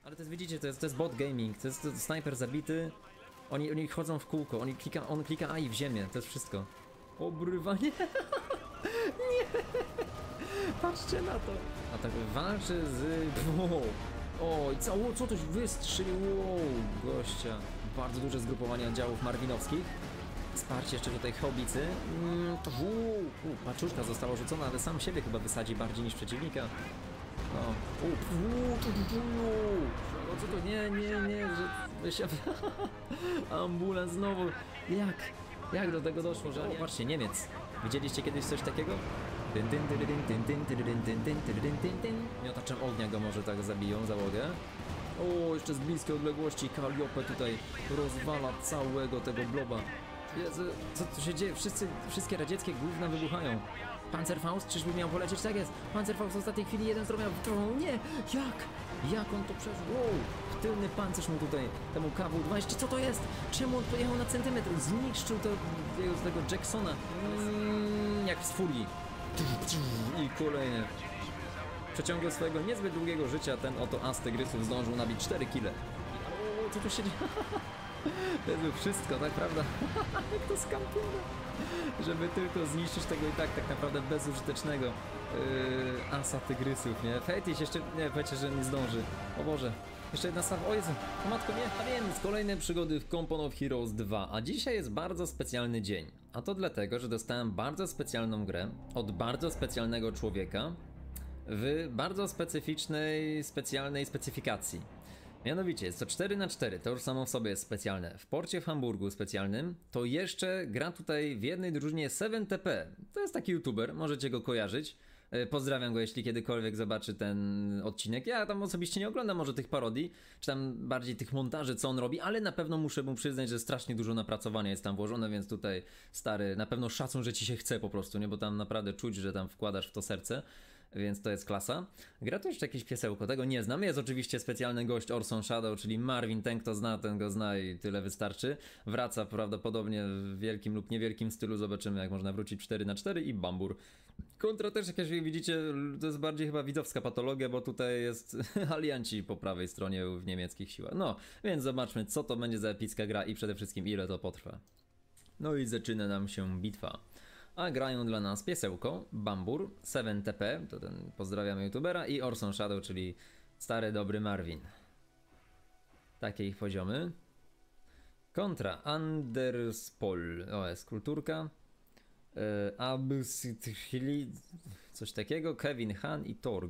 Ale to jest, widzicie, to jest bot gaming, to jest snajper zabity. Oni chodzą w kółko, on klika AI w ziemię, to jest wszystko. Obrywanie. Nie! Patrzcie na to! A tak walczy z... O, i co to wystrzelił? Wow, gościa. Bardzo duże zgrupowanie oddziałów marwinowskich. Wsparcie jeszcze tutaj haubicy. Paczuszka została rzucona, ale sam siebie chyba wysadzi bardziej niż przeciwnika. No. Co to? Nie, że... Ambulans znowu. Jak do tego doszło, że... Patrzcie, Niemiec. Widzieliście kiedyś coś takiego? Miotaczem ognia go może tak zabiją, załogę. O, jeszcze z bliskiej odległości Calliope tutaj rozwala całego tego bloba. Jezu, co tu się dzieje? Wszystkie radzieckie gówna wybuchają. Panzerfaust, czyżby miał polecieć? Tak jest. Panzerfaust w ostatniej chwili jeden zrobił. Nie! Jak on to przeżył? Wow! Tylny pancerz mu tutaj, temu KW-20. Co to jest? Czemu on pojechał na centymetr? Zniszczył tego Jacksona. Jak z furii. I kolejne. W przeciągu swojego niezbyt długiego życia ten oto as tygrysów zdążył nabić 4 kile. O, co tu się dzieje? To jest wszystko, tak prawda? Jak to skampione. Żeby tylko zniszczyć tego i tak naprawdę bezużytecznego asa tygrysów, nie? Fetis jeszcze, nie, powiecie, że nie zdąży. O Boże. Jeszcze jedna stawa, o Jezu, o matko nie. A więc kolejne przygody w Company of Heroes 2, a dzisiaj jest bardzo specjalny dzień. A to dlatego, że dostałem bardzo specjalną grę od bardzo specjalnego człowieka w bardzo specjalnej specyfikacji. Mianowicie jest to 4×4, to już samo w sobie jest specjalne. W porcie w Hamburgu specjalnym to jeszcze gra tutaj w jednej drużynie 7TP. To jest taki youtuber, możecie go kojarzyć. Pozdrawiam go, jeśli kiedykolwiek zobaczy ten odcinek. Ja tam osobiście nie oglądam może tych parodii, czy tam bardziej tych montaży, co on robi, ale na pewno muszę mu przyznać, że strasznie dużo napracowania jest tam włożone, więc tutaj stary, na pewno szacun, że ci się chce po prostu, nie? Bo tam naprawdę czuć, że tam wkładasz w to serce, więc to jest klasa. Gra to jeszcze jakieś piesełko, tego nie znam. Jest oczywiście specjalny gość Orson Shadow, czyli Marvin, ten kto zna, ten go zna i tyle wystarczy. Wraca prawdopodobnie w wielkim lub niewielkim stylu, zobaczymy jak można wrócić 4×4 i bambur. Kontra też, jak widzicie, to jest bardziej chyba widowska patologia, bo tutaj jest alianci po prawej stronie w niemieckich siłach. No, więc zobaczmy, co to będzie za epicka gra i przede wszystkim ile to potrwa. No i zaczyna nam się bitwa. A grają dla nas piesełko, Bambur, 7TP, to ten pozdrawiamy youtubera, i Orson Shadow, czyli stary dobry Marvin. Takie ich poziomy. Kontra Anderspol, o jest kulturka. Absythili, coś takiego, Kevin Han i Torg.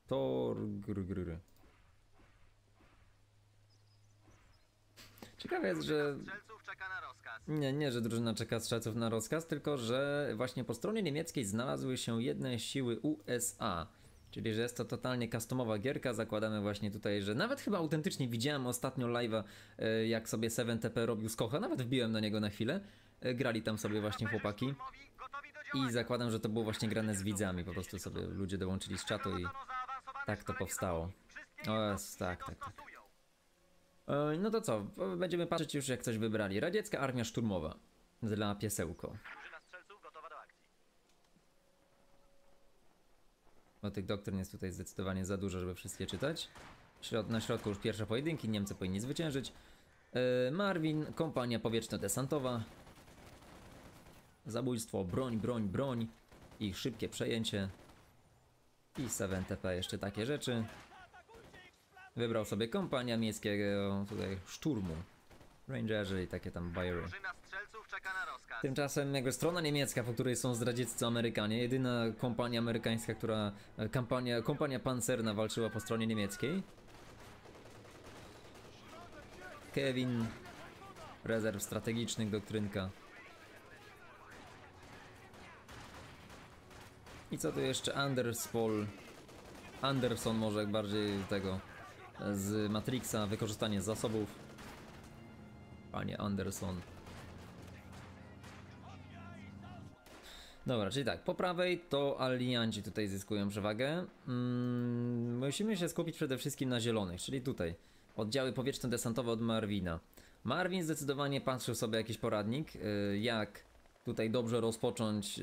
Ciekawe jest, że... Nie, że drużyna czeka strzelców na rozkaz, tylko że właśnie po stronie niemieckiej znalazły się jedne siły USA. Czyli, że jest to totalnie customowa gierka, zakładamy właśnie tutaj, że nawet chyba autentycznie widziałem ostatnio live'a, jak sobie 7TP robił skocha, nawet wbiłem na niego na chwilę. Grali tam sobie właśnie chłopaki i zakładam, że to było właśnie grane z widzami, po prostu sobie ludzie dołączyli z czatu i tak to powstało. O, tak. No to co, będziemy patrzeć już jak coś wybrali. Radziecka armia szturmowa dla piesełko. Bo tych doktryn jest tutaj zdecydowanie za dużo, żeby wszystkie czytać. Na środku już pierwsze pojedynki, Niemcy powinni zwyciężyć. Marvin, kompania powietrzno-desantowa. Zabójstwo, broń i szybkie przejęcie. I 7TP jeszcze takie rzeczy. Wybrał sobie kompania miejskiego tutaj szturmu. Rangerzy i takie tam bajery. Tymczasem jakby strona niemiecka, po której są zdradzieccy Amerykanie, jedyna kompania amerykańska, która... Kompania pancerna walczyła po stronie niemieckiej. Kevin, rezerw strategicznych, doktrynka. I co tu jeszcze? Anderson może bardziej tego z Matrixa, wykorzystanie zasobów. Panie Anderson. Dobra, czyli tak, po prawej to alianci tutaj zyskują przewagę. Musimy się skupić przede wszystkim na zielonych, czyli tutaj. Oddziały powietrzno-desantowe od Marvina. Marvin zdecydowanie patrzył sobie jakiś poradnik, jak tutaj dobrze rozpocząć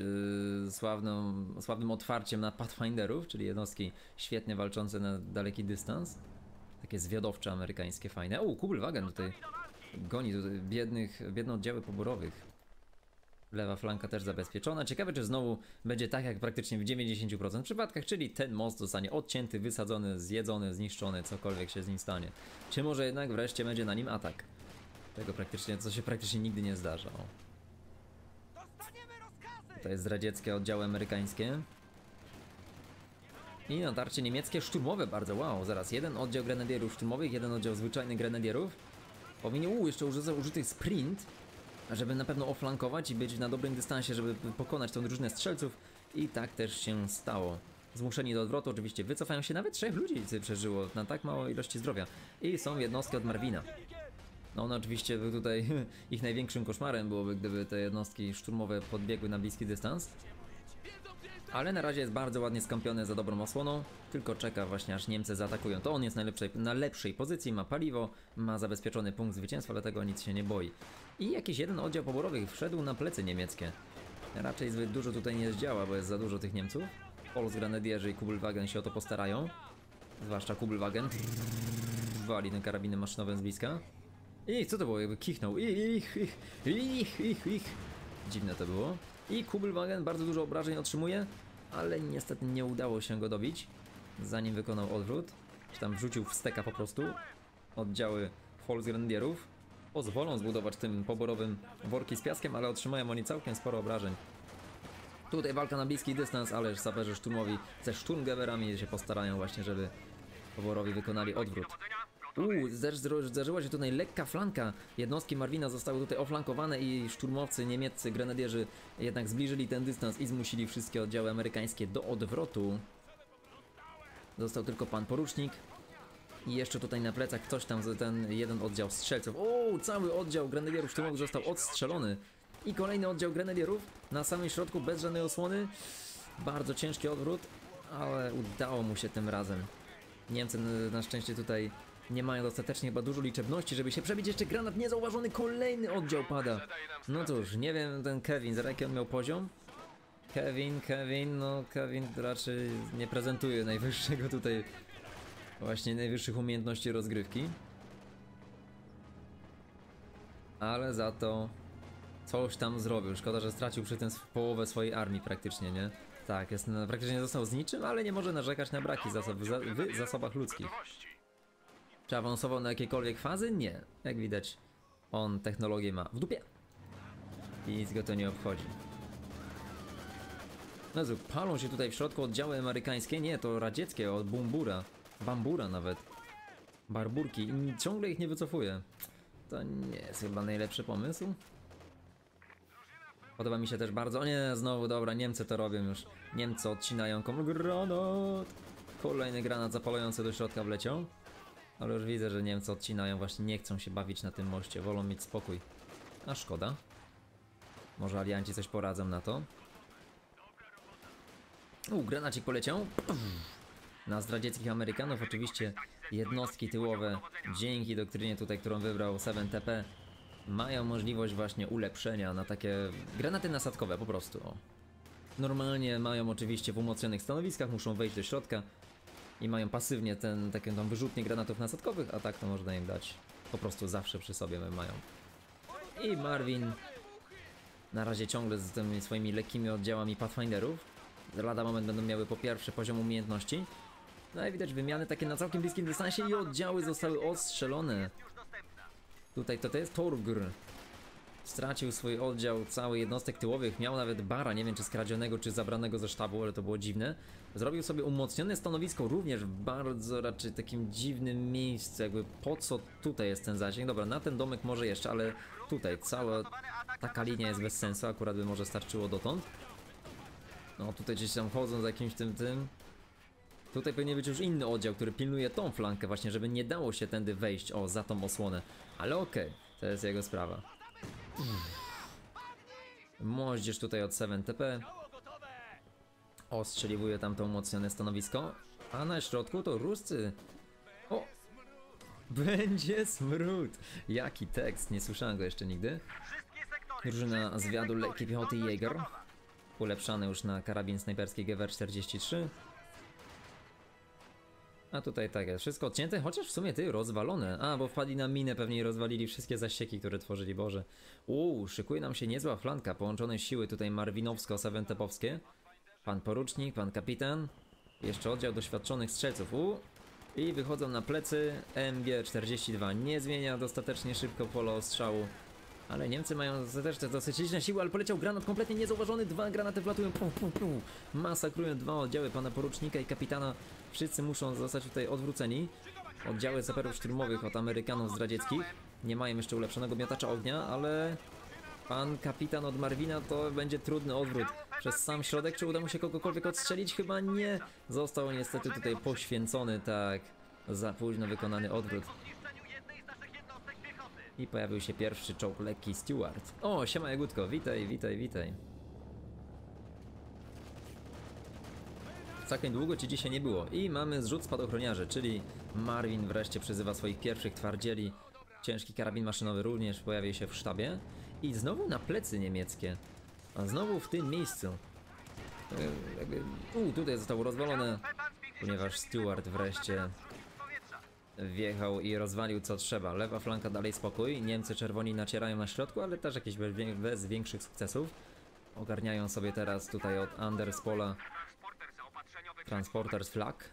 sławnym otwarciem na Pathfinderów, czyli jednostki świetnie walczące na daleki dystans. Takie zwiadowcze amerykańskie, fajne. O, Kubelwagen tutaj goni tutaj biedne oddziały poborowych. Lewa flanka też zabezpieczona. Ciekawe, czy znowu będzie tak jak praktycznie w 90% przypadkach, czyli ten most zostanie odcięty, wysadzony, zjedzony, zniszczony, cokolwiek się z nim stanie. Czy może jednak wreszcie będzie na nim atak? Tego praktycznie, co się praktycznie nigdy nie zdarza. O. To jest radzieckie oddziały amerykańskie. I natarcie niemieckie szturmowe bardzo, wow, zaraz, jeden oddział grenadierów szturmowych, jeden oddział zwyczajnych grenadierów. Powinien, jeszcze użyty sprint, żeby na pewno oflankować i być na dobrym dystansie, żeby pokonać tą drużynę strzelców. I tak też się stało. Zmuszeni do odwrotu oczywiście wycofają się, nawet 3 ludzi przeżyło na tak małej ilości zdrowia. I są jednostki od Marvina. No one oczywiście tutaj ich największym koszmarem byłoby, gdyby te jednostki szturmowe podbiegły na bliski dystans. Ale na razie jest bardzo ładnie skąpiony za dobrą osłoną, tylko czeka właśnie aż Niemcy zaatakują. To on jest na lepszej pozycji, ma paliwo, ma zabezpieczony punkt zwycięstwa, dlatego nic się nie boi. I jakiś jeden oddział poborowych wszedł na plecy niemieckie. Raczej zbyt dużo tutaj nie zdziała, bo jest za dużo tych Niemców. Polsgrenadierzy i Kubelwagen się o to postarają. Zwłaszcza Kubelwagen. Wali ten karabinem maszynowym z bliska. I co to było? Jakby kichnął. Dziwne to było. I Kubelwagen bardzo dużo obrażeń otrzymuje, ale niestety nie udało się go dobić, zanim wykonał odwrót. Czy tam wrzucił w steka po prostu. Oddziały Volksgrenadierów pozwolą zbudować tym poborowym worki z piaskiem, ale otrzymają oni całkiem sporo obrażeń. Tutaj walka na bliski dystans, ale saperzy szturmowi ze szturmgewerami się postarają właśnie, żeby poborowi wykonali odwrót. Zdarzyła się tutaj lekka flanka. Jednostki Marvina zostały tutaj oflankowane i szturmowcy niemieccy, grenadierzy jednak zbliżyli ten dystans i zmusili wszystkie oddziały amerykańskie do odwrotu. Został tylko pan porucznik. I jeszcze tutaj na plecach ktoś tam, ten jeden oddział strzelców. O, cały oddział grenadierów szturmowych został odstrzelony. I kolejny oddział grenadierów na samym środku, bez żadnej osłony. Bardzo ciężki odwrót, ale udało mu się tym razem. Niemcy na szczęście tutaj nie mają dostatecznie chyba dużo liczebności, żeby się przebić. Jeszcze granat niezauważony, kolejny oddział pada. No cóż, nie wiem, ten Kevin, za jaki on miał poziom? Kevin raczej nie prezentuje najwyższego tutaj, właśnie najwyższych umiejętności rozgrywki. Ale za to coś tam zrobił. Szkoda, że stracił przy tym połowę swojej armii praktycznie, nie? Tak, praktycznie nie został z niczym, ale nie może narzekać na braki w zasobach ludzkich. Czy awansował na jakiekolwiek fazy? Nie. Jak widać, on technologię ma w dupie. I nic go to nie obchodzi. No cóż, palą się tutaj w środku oddziały amerykańskie. Nie, to radzieckie, od Bambura nawet. Barburki. I ciągle ich nie wycofuje. To nie jest chyba najlepszy pomysł. Podoba mi się też bardzo. O nie, znowu, dobra, Niemcy to robią już. Niemcy odcinają granat. Kolejny granat zapalający do środka wleciał. Ale już widzę, że Niemcy odcinają, właśnie nie chcą się bawić na tym moście, wolą mieć spokój. A szkoda. Może alianci coś poradzą na to. Granacik poleciał. Na zdradzieckich Amerykanów oczywiście jednostki tyłowe, dzięki doktrynie tutaj, którą wybrał 7TP, mają możliwość właśnie ulepszenia na takie granaty nasadkowe po prostu. O. Normalnie mają oczywiście w umocnionych stanowiskach, muszą wejść do środka i mają pasywnie taką wyrzutnię granatów nasadkowych, a tak to można im dać po prostu zawsze przy sobie mają. I Marvin na razie ciągle z tymi swoimi lekkimi oddziałami Pathfinderów. Lada moment będą miały po pierwsze poziom umiejętności. No i widać wymiany takie na całkiem bliskim dystansie i oddziały zostały ostrzelone. Tutaj to jest Torgr. Stracił swój oddział, cały jednostek tyłowych, miał nawet bara, nie wiem czy skradzionego, czy zabranego ze sztabu, ale to było dziwne. Zrobił sobie umocnione stanowisko, również w bardzo raczej takim dziwnym miejscu, jakby po co tutaj jest ten zasięg. Dobra, na ten domek może jeszcze, ale tutaj cała taka linia jest bez sensu, akurat by może starczyło dotąd. No tutaj gdzieś tam chodzą za jakimś tym. Tutaj powinien być już inny oddział, który pilnuje tą flankę właśnie, żeby nie dało się tędy wejść, o, za tą osłonę. Ale okej, to jest jego sprawa. Moździerz tutaj od 7TP ostrzeliwuje tam to umocnione stanowisko. A na środku to Ruscy. O! Będzie smród! Jaki tekst, nie słyszałem go jeszcze nigdy. Drużyna zwiadu lekkiej piechoty Jäger. Ulepszany już na karabin snajperski GW-43. A tutaj tak jest, wszystko odcięte, chociaż w sumie ty, rozwalone. A, bo wpadli na minę pewnie i rozwalili wszystkie zasieki, które tworzyli, Boże. Szykuje nam się niezła flanka, połączone siły tutaj marwinowsko-sawentepowskie. Pan porucznik, pan kapitan, jeszcze oddział doświadczonych strzelców, i wychodzą na plecy. MG-42 nie zmienia dostatecznie szybko pola ostrzału. Ale Niemcy mają też dosyć liczne siły, ale poleciał granat kompletnie niezauważony. 2 granaty wlatują, masakrują 2 oddziały pana porucznika i kapitana. Wszyscy muszą zostać tutaj odwróceni. Oddziały saperów szturmowych od Amerykanów zdradzieckich nie mają jeszcze ulepszonego miotacza ognia, ale pan kapitan od Marwina to będzie trudny odwrót przez sam środek. Czy uda mu się kogokolwiek odstrzelić? Chyba nie. Został niestety tutaj poświęcony, tak, za późno wykonany odwrót. I pojawił się pierwszy czołg lekki Stewart. O, siema Jagódko, witaj. Całkiem długo cię dzisiaj nie było. I mamy zrzut spadochroniarzy, czyli Marvin wreszcie przyzywa swoich pierwszych twardzieli. Ciężki karabin maszynowy również pojawił się w sztabie. I znowu na plecy niemieckie. A znowu w tym miejscu. Tutaj zostało rozwalone, ponieważ Stewart wreszcie wjechał i rozwalił co trzeba. Lewa flanka dalej spokój. Niemcy czerwoni nacierają na środku, ale też jakieś bez większych sukcesów. Ogarniają sobie teraz tutaj od Anders pola Transporters Flag.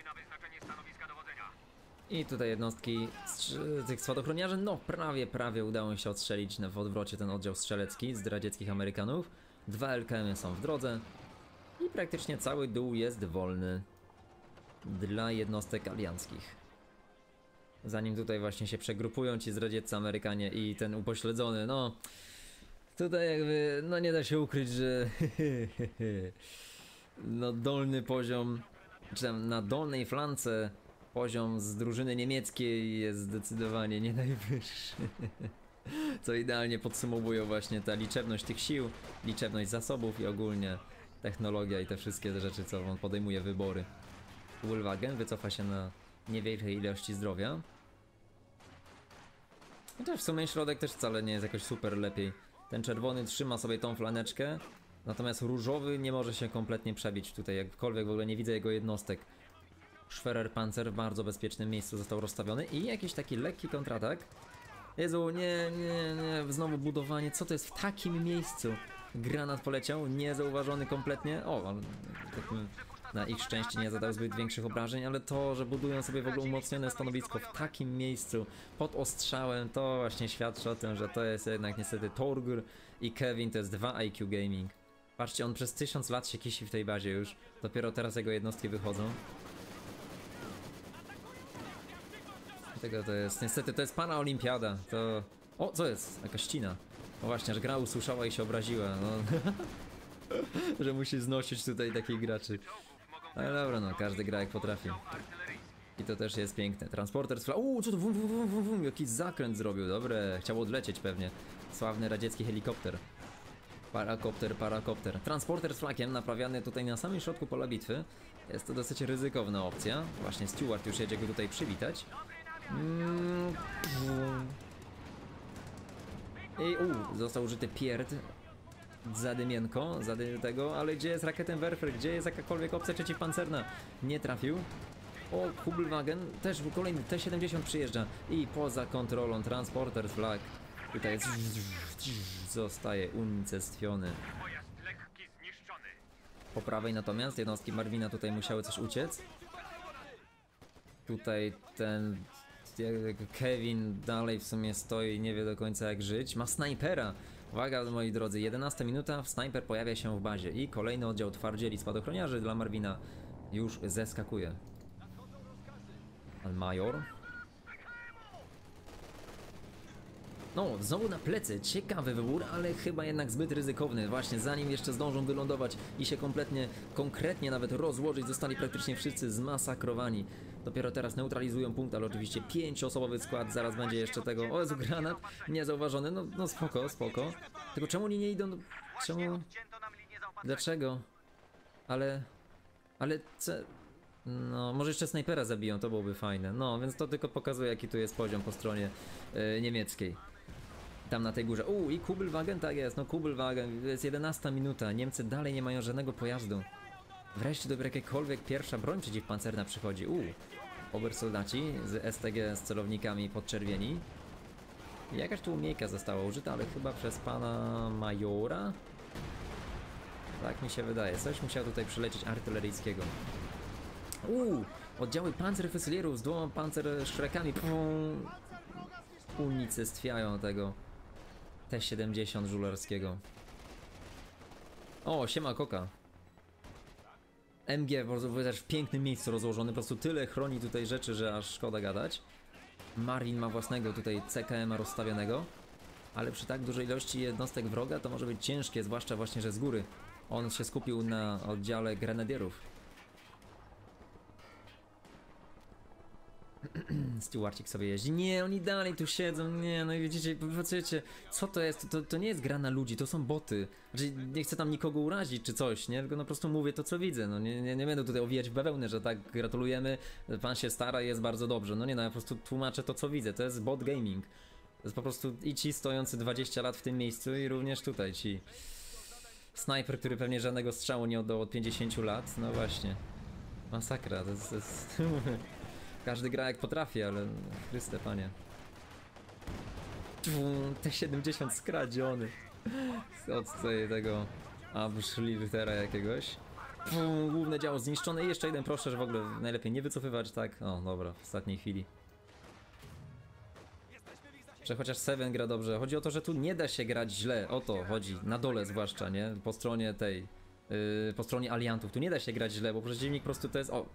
I tutaj jednostki tych spadochroniarzy, no prawie udało się odstrzelić w odwrocie ten oddział strzelecki z radzieckich Amerykanów. 2 LKM są w drodze i praktycznie cały dół jest wolny dla jednostek alianckich. Zanim tutaj właśnie się przegrupują ci zdradzieccy Amerykanie i ten upośledzony, no tutaj jakby, no nie da się ukryć, że no dolny poziom, czy tam na dolnej flance poziom z drużyny niemieckiej jest zdecydowanie nie najwyższy. Co idealnie podsumowuje właśnie ta liczebność tych sił, liczebność zasobów i ogólnie technologia i te wszystkie rzeczy, co on podejmuje wybory. Woolwagen wycofa się na niewielkiej ilości zdrowia. Chociaż w sumie środek też wcale nie jest jakoś super lepiej. Ten czerwony trzyma sobie tą flaneczkę, natomiast różowy nie może się kompletnie przebić tutaj, jakkolwiek w ogóle nie widzę jego jednostek. Schwerer Panzer w bardzo bezpiecznym miejscu został rozstawiony i jakiś taki lekki kontratak. Jezu, nie, znowu budowanie, co to jest w takim miejscu? Granat poleciał, niezauważony kompletnie. O, ale na ich szczęście nie zadał zbyt większych obrażeń, ale to, że budują sobie w ogóle umocnione stanowisko w takim miejscu, pod ostrzałem, to właśnie świadczy o tym, że to jest jednak niestety Torgr i Kevin to jest 2 IQ Gaming. Patrzcie, on przez 1000 lat się kisi w tej bazie już, dopiero teraz jego jednostki wychodzą. Dlatego to jest, niestety to jest pana olimpiada, to... O, co jest? Jakaś ścina. No właśnie, że gra usłyszała i się obraziła, no. Że musi znosić tutaj takich graczy. Ale dobra, no, każdy gra jak potrafi. I to też jest piękne. Transporter z flag... co to? Wum, jakiś zakręt zrobił, dobre. Chciał odlecieć pewnie. Sławny radziecki helikopter. Parakopter. Transporter z flagiem naprawiany tutaj na samym środku pola bitwy. Jest to dosyć ryzykowna opcja. Właśnie Stewart już jedzie go tutaj przywitać. I został użyty pierd. Zadymienko, tego, ale gdzie jest Raketenwerfer? Gdzie jest jakakolwiek opcja przeciwpancerna? Nie trafił. O, Kubelwagen, też kolejny T-70 przyjeżdża i poza kontrolą Transporter Flag. Tutaj jest... zostaje unicestwiony. Po prawej natomiast jednostki Marwina tutaj musiały coś uciec. Tutaj ten... Kevin dalej w sumie stoi, nie wie do końca jak żyć. Ma snajpera. Uwaga, moi drodzy, 11 minuta, snajper pojawia się w bazie i kolejny oddział twardzieli spadochroniarzy dla Marwina już zeskakuje. Pan major. No, znowu na plecy, ciekawy wybór, ale chyba jednak zbyt ryzykowny. Właśnie zanim jeszcze zdążą wylądować i się konkretnie nawet rozłożyć, zostali praktycznie wszyscy zmasakrowani. Dopiero teraz neutralizują punkt, ale oczywiście 5-osobowy skład, zaraz będzie jeszcze tego... O Jezu, granat niezauważony, no spoko. Tylko czemu oni nie idą... Czemu... Dlaczego? Ale co... No, może jeszcze snajpera zabiją, to byłoby fajne. No, więc to tylko pokazuje, jaki tu jest poziom po stronie niemieckiej. Tam na tej górze. I Kubelwagen, tak jest, no Kubelwagen, jest 11 minuta, Niemcy dalej nie mają żadnego pojazdu. Wreszcie do jakakolwiek pierwsza broń przeciwpancerna przychodzi. Obersoldaci z STG z celownikami podczerwieni. Jakaś tu umiejka została użyta, ale chyba przez pana majora? Tak mi się wydaje. Coś musiał tutaj przylecieć artyleryjskiego. Oddziały pancerfusylierów z 2 pancerszrekami unicestwiają tego T-70 żularskiego. O, siema Koka. MG po prostu też w pięknym miejscu rozłożony, po prostu tyle chroni tutaj rzeczy, że aż szkoda gadać. Marine ma własnego tutaj CKM-a rozstawionego, ale przy tak dużej ilości jednostek wroga to może być ciężkie, zwłaszcza właśnie, że z góry. On się skupił na oddziale grenadierów. Stewarcik sobie jeździ. Nie, oni dalej tu siedzą. Nie, no i widzicie, patrzycie, co to jest? To nie jest gra na ludzi, to są boty. Znaczy, nie chcę tam nikogo urazić czy coś, nie? Tylko no po prostu mówię to, co widzę. No nie będę tutaj owijać w bawełnę, że tak gratulujemy, pan się stara i jest bardzo dobrze. No nie, no ja po prostu tłumaczę to, co widzę. To jest bot gaming. To jest po prostu i ci stojący 20 lat w tym miejscu i również tutaj ci. Snajper, który pewnie żadnego strzału nie oddał od 50 lat. No właśnie. Masakra, to jest... Każdy gra jak potrafi, ale Chryste Panie. T-70 skradziony od tego Abschliftera jakiegoś. Główne działo zniszczone i jeszcze jeden, proszę, że w ogóle najlepiej nie wycofywać, tak? O, dobra, w ostatniej chwili. Że chociaż Seven gra dobrze. Chodzi o to, że tu nie da się grać źle, o to chodzi, na dole zwłaszcza, nie? Po stronie tej, po stronie aliantów, tu nie da się grać źle, bo przeciwnik po prostu to jest, o...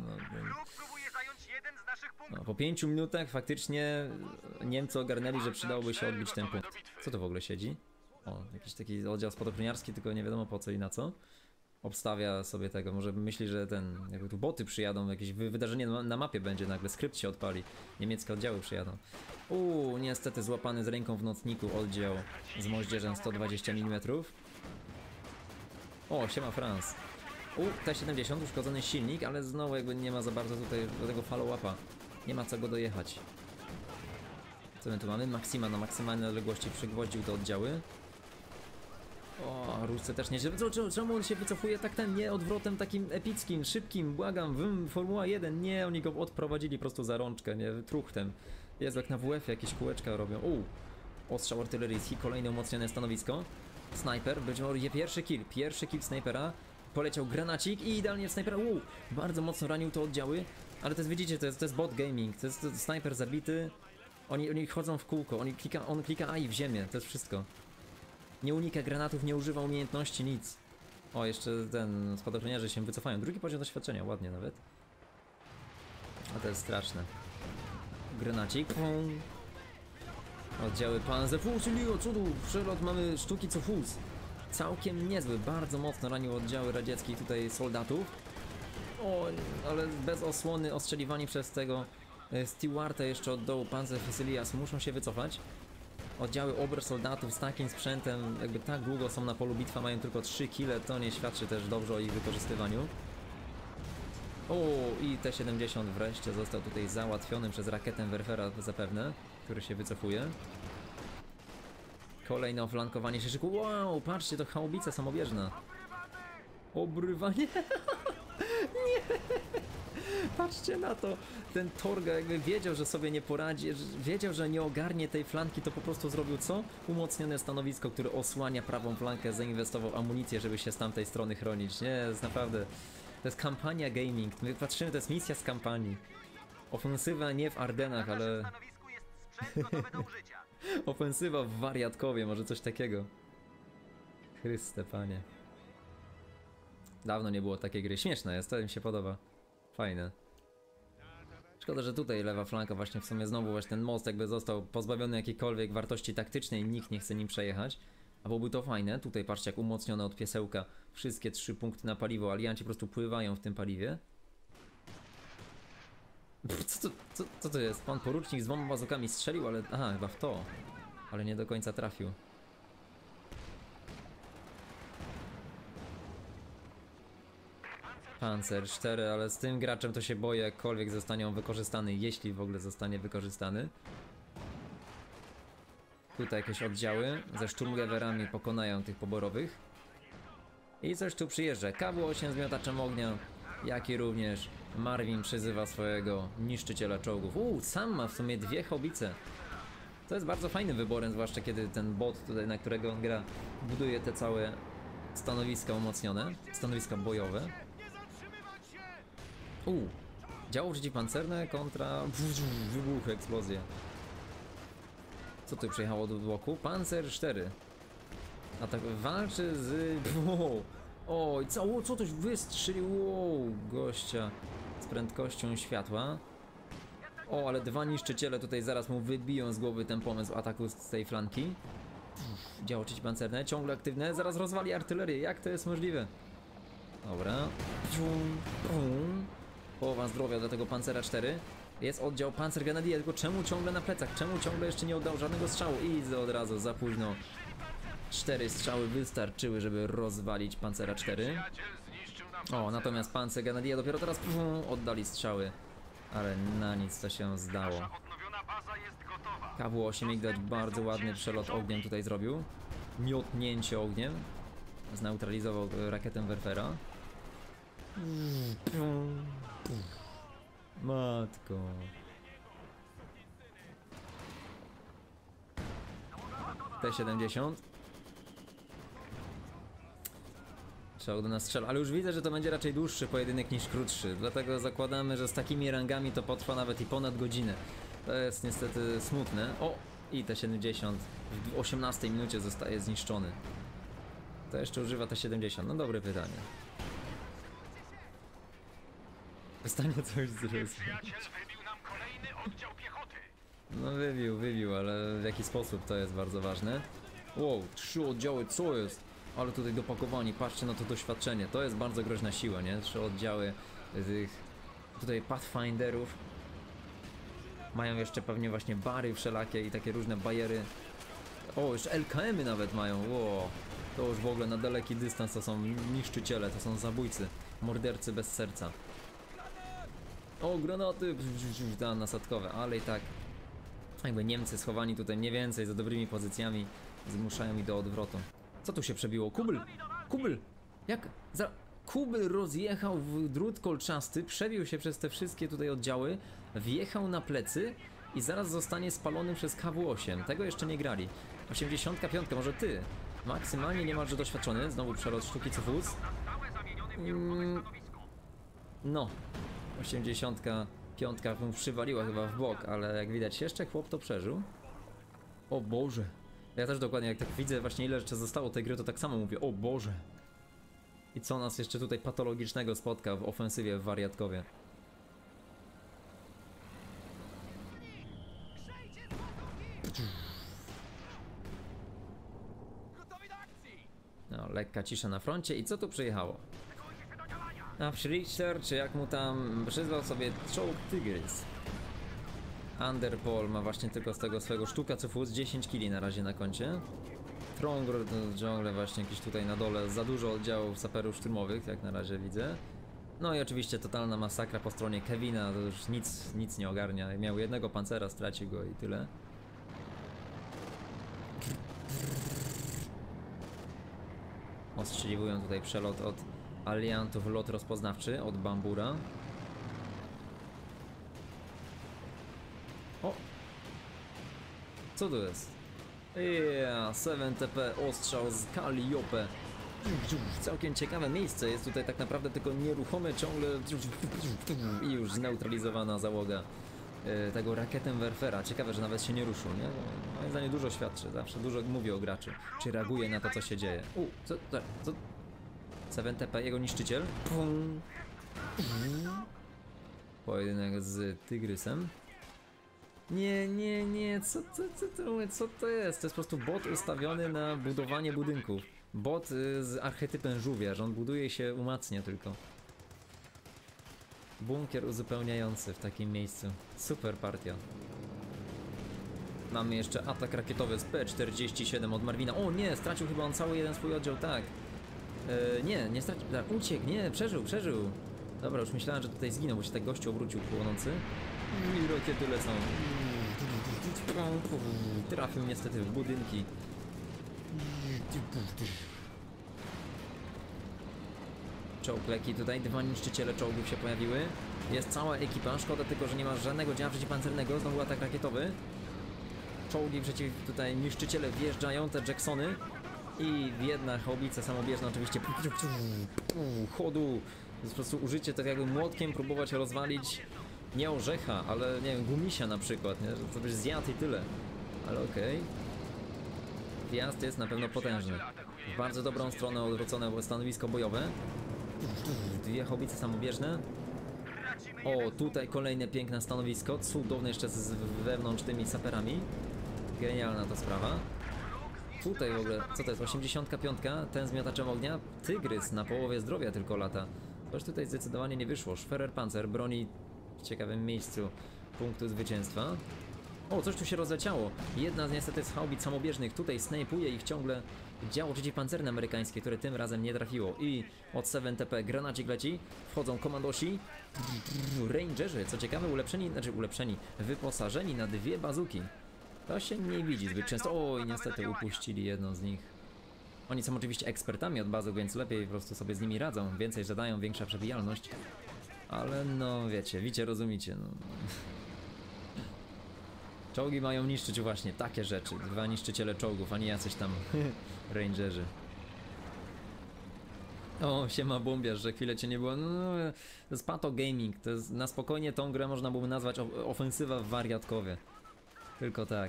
No, po 5 minutach faktycznie Niemcy ogarnęli, że przydałoby się odbić ten punkt. Co to w ogóle siedzi? O, jakiś taki oddział spadochroniarski, tylko nie wiadomo po co i na co. Obstawia sobie tego, może myśli, że jakby tu boty przyjadą, jakieś wydarzenie na mapie będzie, nagle skrypt się odpali. Niemieckie oddziały przyjadą. Niestety złapany z ręką w nocniku oddział z moździerzem 120 mm. O, siema Franz. T-70, uszkodzony silnik, ale znowu jakby nie ma za bardzo tutaj do tego follow-upa. Nie ma co go dojechać. Co my tu mamy? Maxima na maksymalnej odległości przygwoździł te oddziały. O, Ruscy też nie... Czemu on się wycofuje tak nie odwrotem takim epickim, szybkim, błagam, Formuła 1, nie, oni go odprowadzili po prostu za rączkę, nie, truchtem. Jest jak na WF jakieś kółeczka robią. Ostrzał artyleryjski, kolejne umocnione stanowisko. Snajper, być może pierwszy kill snajpera. Poleciał granacik i idealnie w snajpera. Bardzo mocno ranił te oddziały, ale to jest, widzicie, to jest bot gaming, to jest snajper zabity. Oni chodzą w kółko, on klika AI w ziemię, to jest wszystko. Nie unika granatów, nie używa umiejętności, nic. O, jeszcze ten spadochroniarze się wycofają. Drugi poziom doświadczenia, ładnie nawet. A to jest straszne. Granacik. Oddziały Panzerfusilier, co tu? Przelot mamy sztuki co fus. Całkiem niezły, bardzo mocno ranił oddziały radzieckich tutaj soldatów. O, ale bez osłony, ostrzeliwani przez tego Stewarta jeszcze od dołu Panzerfusiliers muszą się wycofać. Oddziały obersoldatów z takim sprzętem, jakby tak długo są na polu bitwa, mają tylko 3 kile, to nie świadczy też dobrze o ich wykorzystywaniu. I T-70 wreszcie został tutaj załatwiony przez rakietę Werfera zapewne, który się wycofuje. Kolejne oflankowanie się szyku. Wow, patrzcie, to haubica samobieżna. Obrywanie. Nie. Patrzcie na to. Ten Torga jakby wiedział, że sobie nie poradzi, wiedział, że nie ogarnie tej flanki, to po prostu zrobił co? Umocnione stanowisko, które osłania prawą flankę, zainwestował amunicję, żeby się z tamtej strony chronić. Nie, to jest naprawdę... To jest kampania gaming. My patrzymy, to jest misja z kampanii. Ofensywa nie w Ardenach, ale... Ofensywa w Wariatkowie, może coś takiego. Chryste Panie. Dawno nie było takiej gry. Śmieszne jest, to mi się podoba. Fajne. Szkoda, że tutaj lewa flanka właśnie w sumie znowu właśnie ten most jakby został pozbawiony jakiejkolwiek wartości taktycznej, nikt nie chce nim przejechać. A byłoby to fajne. Tutaj patrzcie, jak umocnione od piesełka wszystkie 3 punkty na paliwo. Alianci po prostu pływają w tym paliwie. Co to jest? Pan porucznik z 2 bazukami strzelił, ale... Aha, chyba w to. Ale nie do końca trafił. Panzer 4, ale z tym graczem to się boję, jakkolwiek zostanie on wykorzystany, jeśli w ogóle zostanie wykorzystany. Tutaj jakieś oddziały ze szturmgewerami pokonają tych poborowych. I coś tu przyjeżdża. KW-8 z miotaczem ognia, jak i również Marvin przyzywa swojego niszczyciela czołgów. Sam ma w sumie 2 haubice. To jest bardzo fajnym wyborem, zwłaszcza kiedy ten bot tutaj, na którego on gra, buduje te całe stanowiska umocnione, stanowiska bojowe. Działo przeciwpancerne kontra wybuchy, eksplozje. Co tu przyjechało do bloku? Panzer 4. A tak walczy z... i co toś wystrzelił? Gościa z prędkością światła. Ale 2 niszczyciele tutaj zaraz mu wybiją z głowy ten pomysł ataku z tej flanki. Działo przeciwpancerne, ciągle aktywne, zaraz rozwali artylerię. Jak to jest możliwe? Dobra. Połowa zdrowia dla tego Pancera 4. Jest oddział Panzergrenadier, tylko czemu ciągle na plecach? Czemu ciągle jeszcze nie oddał żadnego strzału? I od razu, za późno. 4 strzały wystarczyły, żeby rozwalić Pancera 4. Natomiast Panzergrenadier dopiero teraz oddali strzały. Ale na nic to się zdało. KW-8 widać bardzo ładny przelot ogniem tutaj zrobił. Miotnięcie ogniem. Zneutralizował rakietę Werfera. Matko. T-70. Czołg do nas strzela, ale już widzę, że to będzie raczej dłuższy pojedynek niż krótszy. Dlatego zakładamy, że z takimi rangami to potrwa nawet i ponad godzinę. To jest niestety smutne. I T-70 w 18 minucie zostaje zniszczony. To jeszcze używa T-70. No dobre pytanie. W stanie coś zrobić. No wybił, ale w jaki sposób to jest bardzo ważne. 3 oddziały, co jest? Ale tutaj dopakowani, patrzcie na to doświadczenie. To jest bardzo groźna siła, nie? 3 oddziały tych tutaj Pathfinderów. Mają jeszcze pewnie właśnie bary wszelakie i takie różne bajery. Jeszcze LKM-y nawet mają. To już w ogóle na daleki dystans to są niszczyciele, to są zabójcy. Mordercy bez serca. Granaty! Nasadkowe, ale i tak jakby Niemcy schowani tutaj mniej więcej za dobrymi pozycjami zmuszają ich do odwrotu. Co tu się przebiło? Kubyl! Kubyl rozjechał w drut kolczasty, przebił się przez te wszystkie tutaj oddziały, wjechał na plecy i zaraz zostanie spalony przez KW-8. Tego jeszcze nie grali. 85, może ty? Maksymalnie niemalże doświadczony, znowu przelot sztuki Cyfus. 85 mu przywaliła chyba w bok, ale jak widać jeszcze chłop to przeżył. O Boże. Ja też dokładnie jak tak widzę właśnie ile jeszcze zostało tej gry, to tak samo mówię, o Boże. I co nas jeszcze tutaj patologicznego spotka w ofensywie w Wariatkowie. Lekka cisza na froncie i co tu przyjechało? Schlichter, czy jak mu tam przyzwał sobie czołg Tygrys. Underpol ma właśnie tylko z tego swojego sztuka Cyfus 10 kili na razie na koncie. Trongr ciągle właśnie jakiś tutaj na dole, za dużo oddziałów saperów szturmowych, jak na razie widzę. No i oczywiście totalna masakra po stronie Kevina, to już nic nie ogarnia. Miał jednego pancera, stracił go i tyle. Ostrzeliwują tutaj przelot od aliantów, lot rozpoznawczy od Bambura. Co to jest? 7TP, ostrzał z Calliope. Całkiem ciekawe miejsce, jest tutaj tak naprawdę tylko nieruchome ciągle i już zneutralizowana załoga tego rakietem Werfera. Ciekawe, że nawet się nie ruszył, nie? Moim zdaniem dużo świadczy, zawsze dużo mówi o graczu. Czy reaguje na to, co się dzieje. Co? 7TP, jego niszczyciel. Pojedynek z Tygrysem. Nie, co to jest? To jest po prostu bot ustawiony na budowanie budynków. Bot z archetypem żółwia, że on buduje się, umacnia tylko. Bunkier uzupełniający w takim miejscu. Super partia. Mamy jeszcze atak rakietowy z P-47 od Marvina. O nie, stracił chyba on cały jeden swój oddział, tak. Nie stracił, tak, uciekł, nie, przeżył. Dobra, już myślałem, że tutaj zginął, bo się tak gościu obrócił płonący. I rakiety lecą. Trafił niestety w budynki. Czołgleki tutaj, 2 niszczyciele czołgów się pojawiły. Jest cała ekipa, szkoda tylko, że nie ma żadnego działa przeciwpancernego, znowu atak rakietowy. Czołgi przeciw tutaj niszczyciele wjeżdżają, te Jacksony. I jedna haubica samobieżna oczywiście chodu. To jest po prostu użycie tak jakby młotkiem próbować rozwalić nie orzecha, ale nie wiem, gumisia na przykład, nie? Że to byś zjadł i tyle. Ale okej. Wjazd jest na pewno potężny. W bardzo dobrą stronę odwrócone stanowisko bojowe. 2 haubice samobieżne. O, tutaj kolejne piękne stanowisko. Cudowne jeszcze z wewnątrz tymi saperami. Genialna ta sprawa. Tutaj w ogóle, co to jest? 85, ten z miotaczem ognia. Tygrys na połowie zdrowia tylko lata. Coś tutaj zdecydowanie nie wyszło. Schwerer Panzer broni w ciekawym miejscu punktu zwycięstwa. O, coś tu się rozleciało. Jedna z niestety z haubic samobieżnych tutaj snajpuje ich ciągle działo przeciwpancerne amerykańskie, które tym razem nie trafiło. I od 7TP granacik leci, wchodzą komandosi, rangerzy, co ciekawe ulepszeni, wyposażeni na 2 bazuki. To się nie widzi zbyt często. Oj, niestety upuścili jedną z nich. Oni są oczywiście ekspertami od bazuk, więc lepiej po prostu sobie z nimi radzą. Więcej zadają, większa przebijalność. Ale no wiecie, rozumiecie. No. Czołgi mają niszczyć właśnie takie rzeczy. 2 niszczyciele czołgów, a nie jacyś tam rangerzy. O, siema bombiarz, że chwilę cię nie było. No, to jest pato gaming. To jest, na spokojnie tą grę można byłoby nazwać ofensywa w wariatkowie. Tylko tak.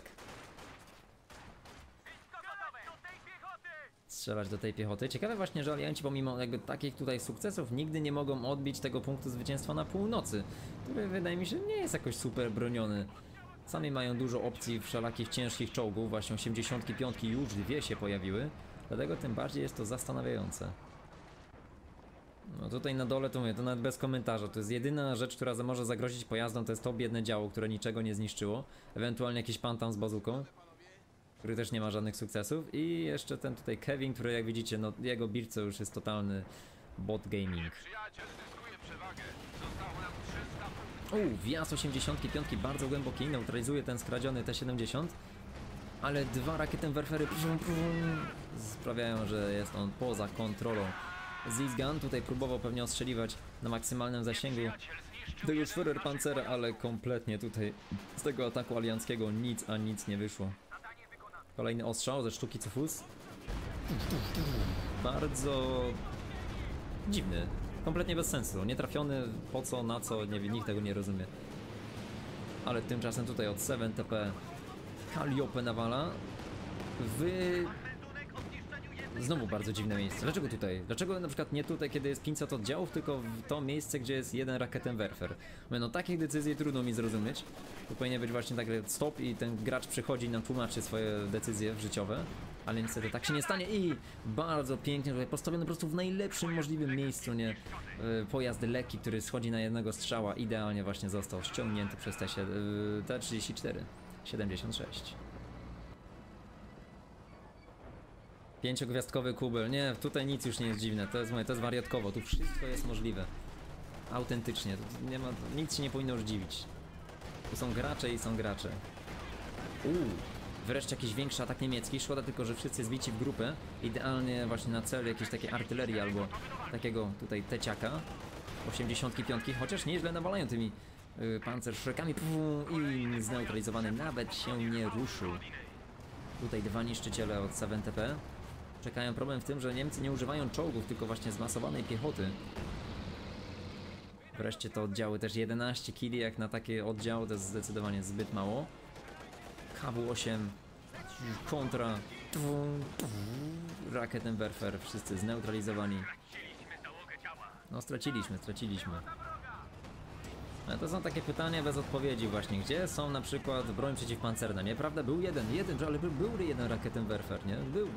Strzelać do tej piechoty. Ciekawe właśnie, że alianci pomimo jakby takich tutaj sukcesów nigdy nie mogą odbić tego punktu zwycięstwa na północy, który wydaje mi się nie jest jakoś super broniony. Sami mają dużo opcji wszelakich ciężkich czołgów, właśnie 85 już 2 się pojawiły, dlatego tym bardziej jest to zastanawiające. No tutaj na dole to mówię, to nawet bez komentarza, to jest jedyna rzecz, która może zagrozić pojazdom, to jest to biedne działo, które niczego nie zniszczyło, ewentualnie jakiś pan tam z bazuką, który też nie ma żadnych sukcesów i jeszcze ten tutaj Kevin, który jak widzicie, no jego build to już jest totalny bot gaming. Wjazd 85 bardzo głęboki, neutralizuje ten skradziony T-70, ale 2 rakietenwerfery sprawiają, że jest on poza kontrolą. Zizgan tutaj próbował pewnie ostrzeliwać na maksymalnym zasięgu tego Schwerer Panzera, ale kompletnie tutaj z tego ataku alianckiego nic nie wyszło. Kolejny ostrzał ze sztuki Cefus. Bardzo dziwny. Kompletnie bez sensu. Nietrafiony, po co, na co, nie wiem, nikt tego nie rozumie. Ale tymczasem tutaj od 7TP Calliope nawala. Znowu bardzo dziwne miejsce. Dlaczego tutaj? Dlaczego na przykład nie tutaj, kiedy jest 500 oddziałów, tylko w to miejsce, gdzie jest 1 rakietenwerfer? No takich decyzji trudno mi zrozumieć. Tu powinien być właśnie tak stop i ten gracz przychodzi i nam tłumaczy swoje decyzje życiowe. Ale niestety tak się nie stanie i bardzo pięknie tutaj postawiony po prostu w najlepszym możliwym miejscu, nie? Pojazd lekki, który schodzi na jednego strzała, idealnie właśnie został ściągnięty przez T-34 76. 5-gwiazdkowy kubel, nie, tutaj nic już nie jest dziwne, to jest wariatkowo, tu wszystko jest możliwe. Autentycznie, tu nie ma, nic się nie powinno już dziwić. Tu są gracze i są gracze. Wreszcie jakiś większy atak niemiecki, szkoda tylko, że wszyscy zbici w grupę. Idealnie właśnie na cel jakiejś takiej artylerii albo takiego tutaj teciaka. 85, chociaż nieźle nawalają tymi pancerszrekami i zneutralizowany nawet się nie ruszył. Tutaj 2 niszczyciele od 7TP. Czekają, problem w tym, że Niemcy nie używają czołgów, tylko właśnie zmasowanej piechoty. Wreszcie to oddziały też 11 kili, jak na takie oddziały to jest zdecydowanie zbyt mało. KW-8 kontra Rakettenwerfer, wszyscy zneutralizowani. No straciliśmy. Ale to są takie pytania bez odpowiedzi właśnie, gdzie są na przykład broń przeciwpancerna, nieprawda? Był jeden, ale był jeden Rakettenwerfer, nie? Był.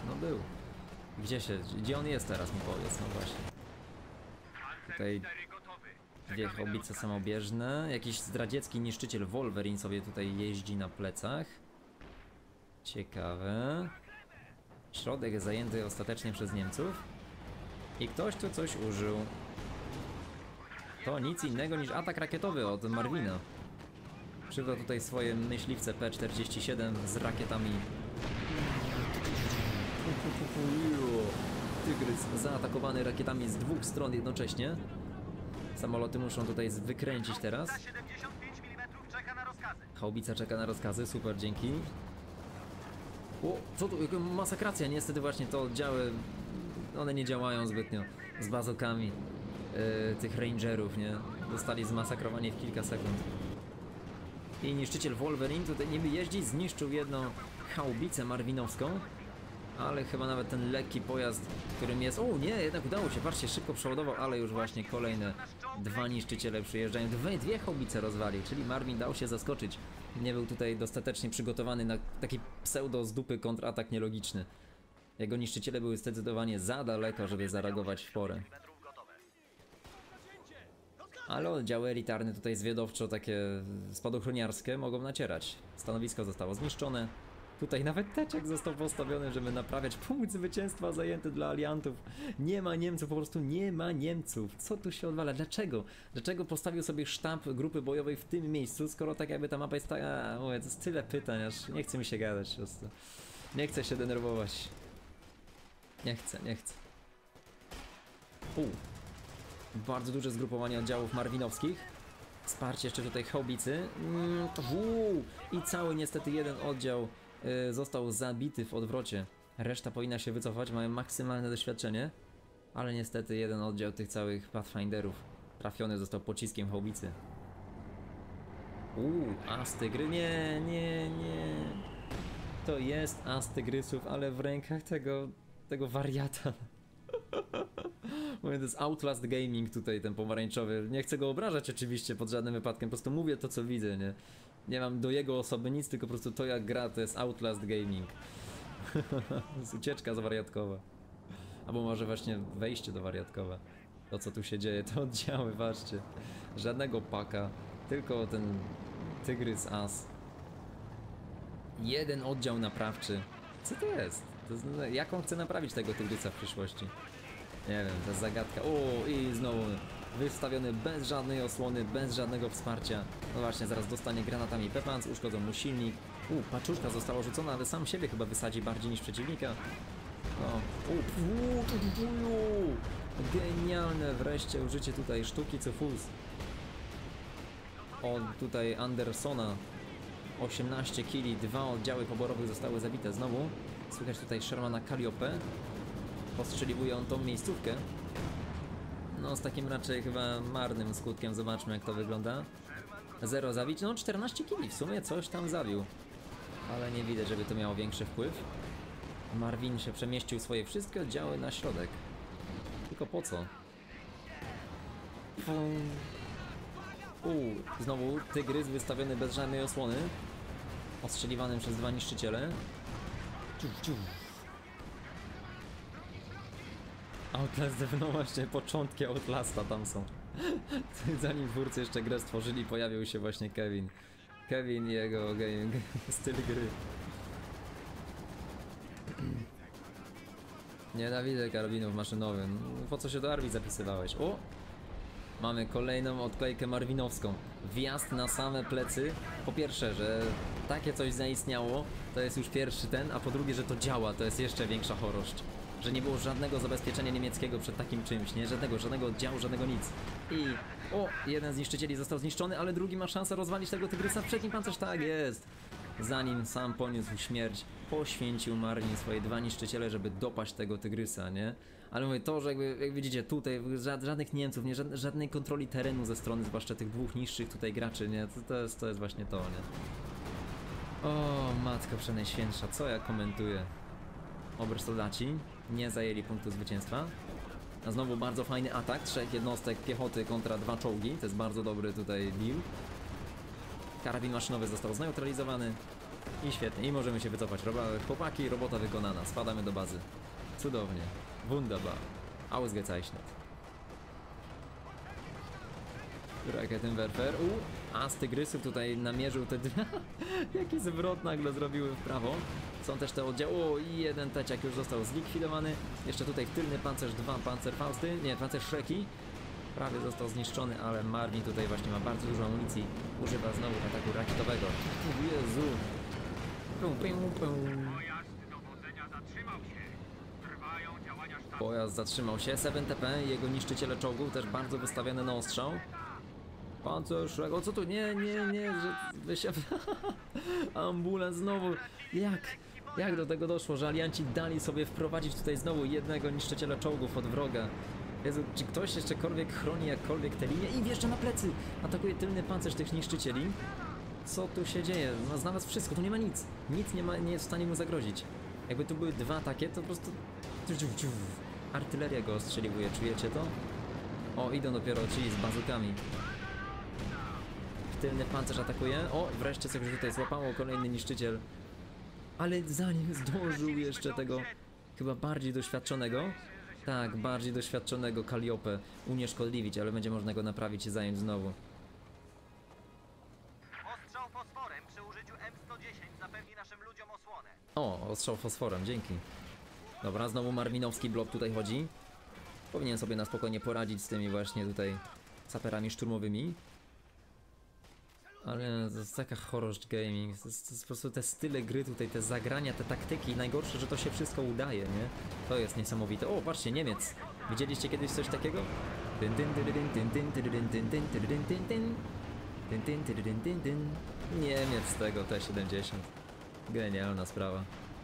Gdzie on jest teraz, mi powiedz, no właśnie. Tutaj 2 haubice samobieżne, jakiś zdradziecki niszczyciel Wolverine sobie tutaj jeździ na plecach. Ciekawe. Środek jest zajęty ostatecznie przez Niemców. I ktoś tu coś użył. To nic innego niż atak rakietowy od Marvina. Przybrał tutaj swoje myśliwce P-47 z rakietami Tygrys zaatakowany rakietami z dwóch stron jednocześnie. Samoloty muszą tutaj wykręcić teraz. Haubica czeka na rozkazy, super, dzięki. O, co tu, jaka masakracja, niestety właśnie to oddziały, one nie działają zbytnio z bazokami tych rangerów, nie? Zostali zmasakrowani w kilka sekund. I niszczyciel Wolverine tutaj niby jeździ, zniszczył jedną haubicę marwinowską, ale chyba nawet ten lekki pojazd, którym jest... O nie, jednak udało się, patrzcie, szybko przeładował, ale już właśnie kolejne dwa niszczyciele przyjeżdżają. Dwie haubice rozwalił, czyli Marvin dał się zaskoczyć. Nie był tutaj dostatecznie przygotowany na taki pseudo z dupy kontratak nielogiczny. Jego niszczyciele były zdecydowanie za daleko, żeby zareagować w porę. Ale oddziały elitarne tutaj zwiadowczo, takie spadochroniarskie, mogą nacierać. Stanowisko zostało zniszczone. Tutaj nawet teczek został postawiony, żeby naprawiać punkt zwycięstwa zajęty dla aliantów. Nie ma Niemców, po prostu nie ma Niemców. Co tu się odwala? Dlaczego? Dlaczego postawił sobie sztab grupy bojowej w tym miejscu, skoro tak jakby ta mapa jest taka... Mówię, to jest tyle pytań, aż nie chce mi się gadać po prostu. Nie chcę się denerwować. Nie chcę. Bardzo duże zgrupowanie oddziałów marwinowskich. Wsparcie jeszcze tutaj haubicy. I cały niestety jeden oddział został zabity w odwrocie. Reszta powinna się wycofać, mają maksymalne doświadczenie. Ale niestety jeden oddział tych całych Pathfinderów trafiony został pociskiem haubicy. As tygry. Nie. To jest as tygrysów, ale w rękach tego wariata. Mówię, to jest Outlast Gaming tutaj, ten pomarańczowy. Nie chcę go obrażać oczywiście pod żadnym wypadkiem, po prostu mówię to, co widzę, nie? Nie mam do jego osoby nic, tylko po prostu to jak gra, to jest Outlast Gaming. To jest ucieczka z wariatkowa. Albo może właśnie wejście do wariatkowa. To, co tu się dzieje, to oddziały, patrzcie. Żadnego paka, tylko ten tygrys as. Jeden oddział naprawczy. Co to jest? Jak on chce naprawić tego tygrysa w przyszłości? Nie wiem, to jest zagadka. I znowu wystawiony bez żadnej osłony, bez żadnego wsparcia. No właśnie, zaraz dostanie granatami Pepans, uszkodzą mu silnik. Paczuszka została rzucona, ale sam siebie chyba wysadzi bardziej niż przeciwnika. No. Genialne wreszcie użycie tutaj sztuki co fuz. Tutaj Andersona. 18 kili, 2 oddziały poborowych zostały zabite znowu. Słychać tutaj Shermana Calliope. Postrzeliwuje on tą miejscówkę. No z takim raczej chyba marnym skutkiem. Zobaczmy jak to wygląda. 0 zabić, no 14 kili w sumie coś tam zabił. Ale nie widać, żeby to miało większy wpływ. Marvin się przemieścił swoje wszystkie oddziały na środek. Tylko po co? Znowu tygrys wystawiony bez żadnej osłony. Ostrzeliwanym przez 2 niszczyciele. Outlast, no właśnie, początki Outlasta tam są. Zanim twórcy jeszcze grę stworzyli, pojawił się właśnie Kevin. Kevin i jego styl gry. Nienawidzę karabinów maszynowych. Po co się do armii zapisywałeś? Mamy kolejną odklejkę marwinowską. Wjazd na same plecy. Po pierwsze, że takie coś zaistniało, to jest już pierwszy a po drugie, że to działa, to jest jeszcze większa chorość. Że nie było żadnego zabezpieczenia niemieckiego przed takim czymś, nie? Żadnego oddziału, żadnego nic. I jeden z niszczycieli został zniszczony, ale drugi ma szansę rozwalić tego tygrysa w przednim pancerz. Tak jest! Zanim sam poniósł śmierć, poświęcił Marvin swoje 2 niszczyciele, żeby dopaść tego tygrysa, nie? Ale mówię, to, że jak widzicie, tutaj żadnych Niemców, nie, żadnej kontroli terenu ze strony, zwłaszcza tych 2 niższych tutaj graczy, nie? To jest właśnie to, nie? O, matko przenajświętsza, co ja komentuję? Obersoldaci nie zajęli punktu zwycięstwa. A znowu bardzo fajny atak, 3 jednostek piechoty kontra 2 czołgi, to jest bardzo dobry tutaj deal. Karabin maszynowy został zneutralizowany. I świetnie, i możemy się wycofać. Chłopaki, robota wykonana, spadamy do bazy. Cudownie. Wunderbar. Ausgezeichnet. Raketenwerfer. A z tygrysów tutaj namierzył te 2. Jaki zwrot nagle zrobiły w prawo. Są też te oddziały. I jeden teciak już został zlikwidowany. Jeszcze tutaj w tylny pancerz 2 pancerfausty. Nie, pancerz Shreki. Prawie został zniszczony, ale Marvin tutaj właśnie ma bardzo dużo amunicji. Używa znowu ataku rakietowego. Jezu. Pojazd zatrzymał się. 7TP, jego niszczyciele czołgów też bardzo wystawione na ostrzał. Pancerz, o co tu? Nie, że wy się... Ambulans znowu. Jak do tego doszło, że alianci dali sobie wprowadzić tutaj znowu jednego niszczyciela czołgów od wroga? Jezu, czy ktoś jeszczekolwiek chroni jakkolwiek te linie? I wjeżdża na plecy! Atakuje tylny pancerz tych niszczycieli. Co tu się dzieje? No znalazł wszystko, tu nie ma nic. Nic nie jest w stanie mu zagrozić. Jakby tu były dwa takie, to po prostu... Artyleria go ostrzeliwuje, czujecie to? O, idą dopiero ci z bazukami. Tylny pancerz atakuje. O, wreszcie coś tutaj złapało, kolejny niszczyciel. Ale zanim zdążył jeszcze tego chyba bardziej doświadczonego, tak, bardziej doświadczonego Kalliopę unieszkodliwić, ale będzie można go naprawić i zająć znowu. Ostrzał fosforem przy użyciu M110 zapewni naszym ludziom osłonę. O, ostrzał fosforem, dzięki. Dobra, znowu marwinowski blok tutaj chodzi. Powinien sobie na spokojnie poradzić z tymi właśnie tutaj saperami szturmowymi. Ale to jest taka horror gaming, to jest po prostu te style gry tutaj, te zagrania, te taktyki. Najgorsze, że to się wszystko udaje, nie? To jest niesamowite. O, patrzcie, Niemiec. Widzieliście kiedyś coś takiego? Niemiec z tego T-70. Genialna sprawa.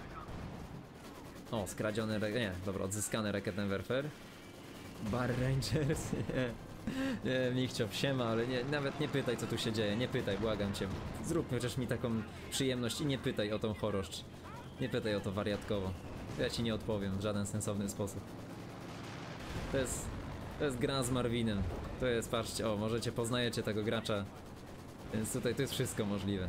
O, skradziony, nie, dobra, odzyskany Raketenwerfer. Bar Rangers, nie, Michcio, siema, ale nie, nawet nie pytaj, co tu się dzieje, nie pytaj, błagam cię. Zrób chociaż mi taką przyjemność i nie pytaj o tą choroszcz. Nie pytaj o to wariatkowo. Ja ci nie odpowiem w żaden sensowny sposób. To jest gra z Marvinem. To jest, patrzcie, o, możecie, poznajecie tego gracza. Więc tutaj to jest wszystko możliwe.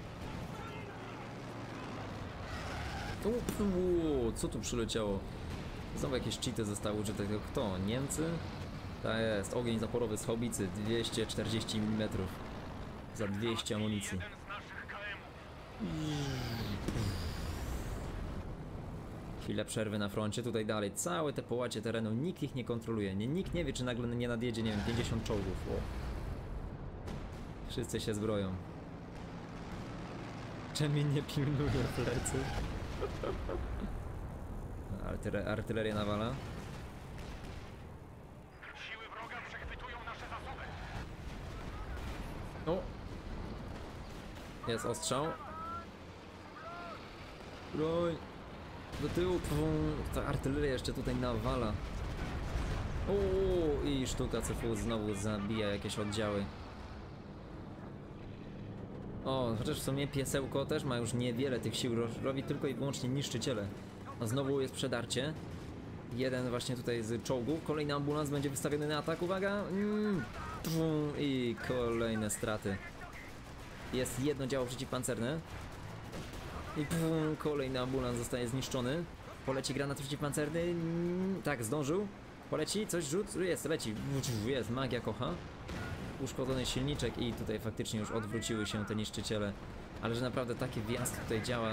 Co tu przyleciało? Znowu jakieś cheaty zostały użyte. Kto? Niemcy? Tak jest, ogień zaporowy z haubicy, 240 mm za 200 amunicji. Chwilę przerwy na froncie, tutaj dalej, całe te połacie terenu, nikt ich nie kontroluje, nikt nie wie, czy nagle nie nadjedzie, nie wiem, 50 czołgów. O. Wszyscy się zbroją. Czemu nie pilnuje plecy? Artyleria nawala. Siły wroga przechwytują nasze zasoby. O! Jest ostrzał. Broń! Do tyłu! Ta artyleria jeszcze tutaj nawala. O, i sztuka CFU znowu zabija jakieś oddziały. O, chociaż w sumie piesełko też ma już niewiele tych sił, robi tylko i wyłącznie niszczyciele. A znowu jest przedarcie. Jeden właśnie tutaj z czołgów, kolejny ambulans będzie wystawiony na atak, uwaga! I kolejne straty. Jest jedno działo przeciwpancerne. I kolejny ambulans zostaje zniszczony. Poleci granat przeciwpancerny. Tak, zdążył. Poleci, coś rzut, jest, leci. Jest, magia kocha. Uszkodzony silniczek i tutaj faktycznie już odwróciły się te niszczyciele. Ale że naprawdę taki wjazd tutaj działa.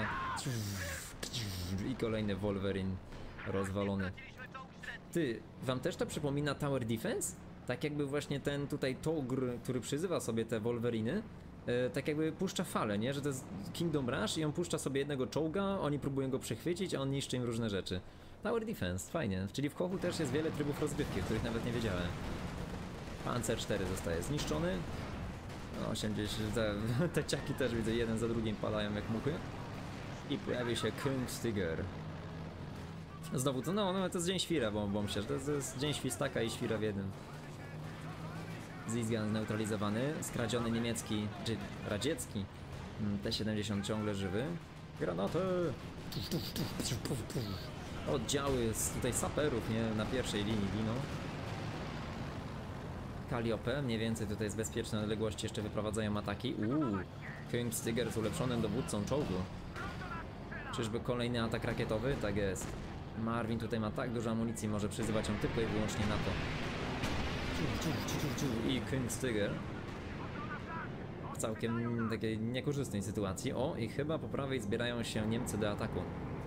I kolejny Wolverine rozwalony. Ty, wam też to przypomina Tower Defense? Tak jakby właśnie ten tutaj Togr, który przyzywa sobie te Wolveriny, tak jakby puszcza falę, nie? Że to jest Kingdom Rush i on puszcza sobie jednego czołga, oni próbują go przechwycić, a on niszczy im różne rzeczy. Tower Defense, fajnie. Czyli w Kochu też jest wiele trybów rozgrywki, o których nawet nie wiedziałem. Panzer 4 zostaje zniszczony. 80, te ciaki też widzę, jeden za drugim padają jak muchy. I pojawi się Kungstiger. Znowu to, no to jest dzień świra, bo się, to jest dzień świstaka i świra w jednym. Zizgan zneutralizowany, skradziony niemiecki, czy radziecki T-70 ciągle żywy. Granaty! Oddziały z tutaj saperów, nie? Na pierwszej linii giną. Kalliopę, mniej więcej tutaj z bezpiecznej odległości jeszcze wyprowadzają ataki. Kungstiger z ulepszonym dowódcą czołgu. Czyżby kolejny atak rakietowy? Tak jest. Marvin tutaj ma tak dużo amunicji, może przyzywać ją tylko i wyłącznie na to. I Kungstiger w całkiem takiej niekorzystnej sytuacji. O, i chyba po prawej zbierają się Niemcy do ataku.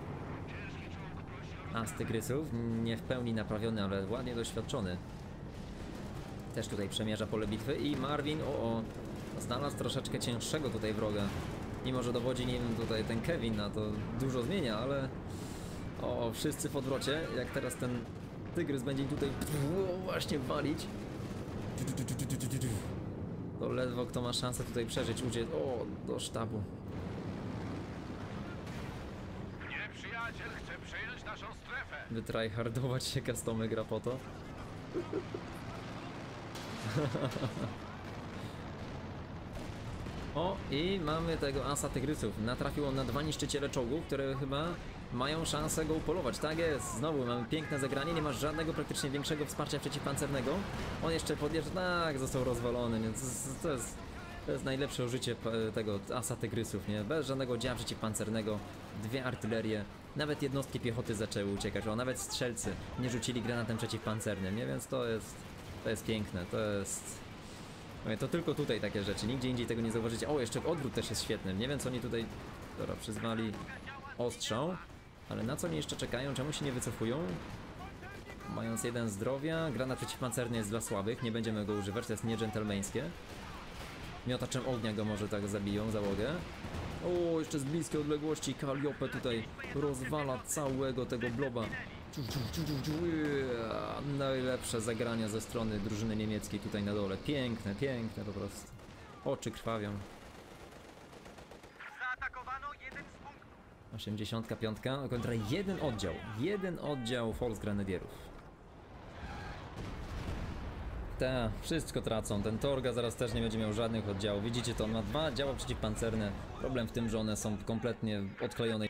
A z tygrysów, nie w pełni naprawiony, ale ładnie doświadczony. Też tutaj przemierza pole bitwy i Marvin, znalazł troszeczkę cięższego tutaj wroga. Mimo że dowodzi nim tutaj ten Kevin, a to dużo zmienia, O, wszyscy w odwrocie, jak teraz ten tygrys będzie im tutaj właśnie walić. To ledwo kto ma szansę tutaj przeżyć, uciec. O, do sztabu. Nieprzyjaciel chce przejąć naszą strefę. Wytryhardować się customy gra po to. O, i mamy tego asa tygrysów. Natrafił on na 2 niszczyciele czołgów, które chyba mają szansę go upolować. Tak jest, znowu mamy piękne zagranie, nie ma żadnego praktycznie większego wsparcia przeciwpancernego. On jeszcze podjeżdża, tak, został rozwalony, więc to jest najlepsze użycie tego asa tygrysów, nie? Bez żadnego działa przeciwpancernego, 2 artylerie, nawet jednostki piechoty zaczęły uciekać, o, nawet strzelcy nie rzucili granatem przeciwpancernym, nie? Więc to jest piękne, to jest... Mówię, to tylko tutaj takie rzeczy, nigdzie indziej tego nie zauważycie. O, jeszcze odwrót też jest świetny. Nie wiem, co oni tutaj przyzwali ostrzał, ale na co oni jeszcze czekają? Czemu się nie wycofują? Mając 1 zdrowia, granat przeciwpancerny jest dla słabych, nie będziemy go używać, to jest niedżentelmeńskie. Miotaczem ognia go może tak zabiją, załogę. O, jeszcze z bliskiej odległości Calliope tutaj rozwala całego tego bloba. Najlepsze zagrania ze strony drużyny niemieckiej tutaj na dole. Piękne, piękne po prostu. Oczy krwawią. Zaatakowano jeden z punktów. 85 kontra jeden oddział Volksgrenadierów. Wszystko tracą. Ten Torga zaraz też nie będzie miał żadnych oddziałów. Widzicie to, on ma 2 działa przeciwpancerne. Problem w tym, że one są kompletnie odklejone.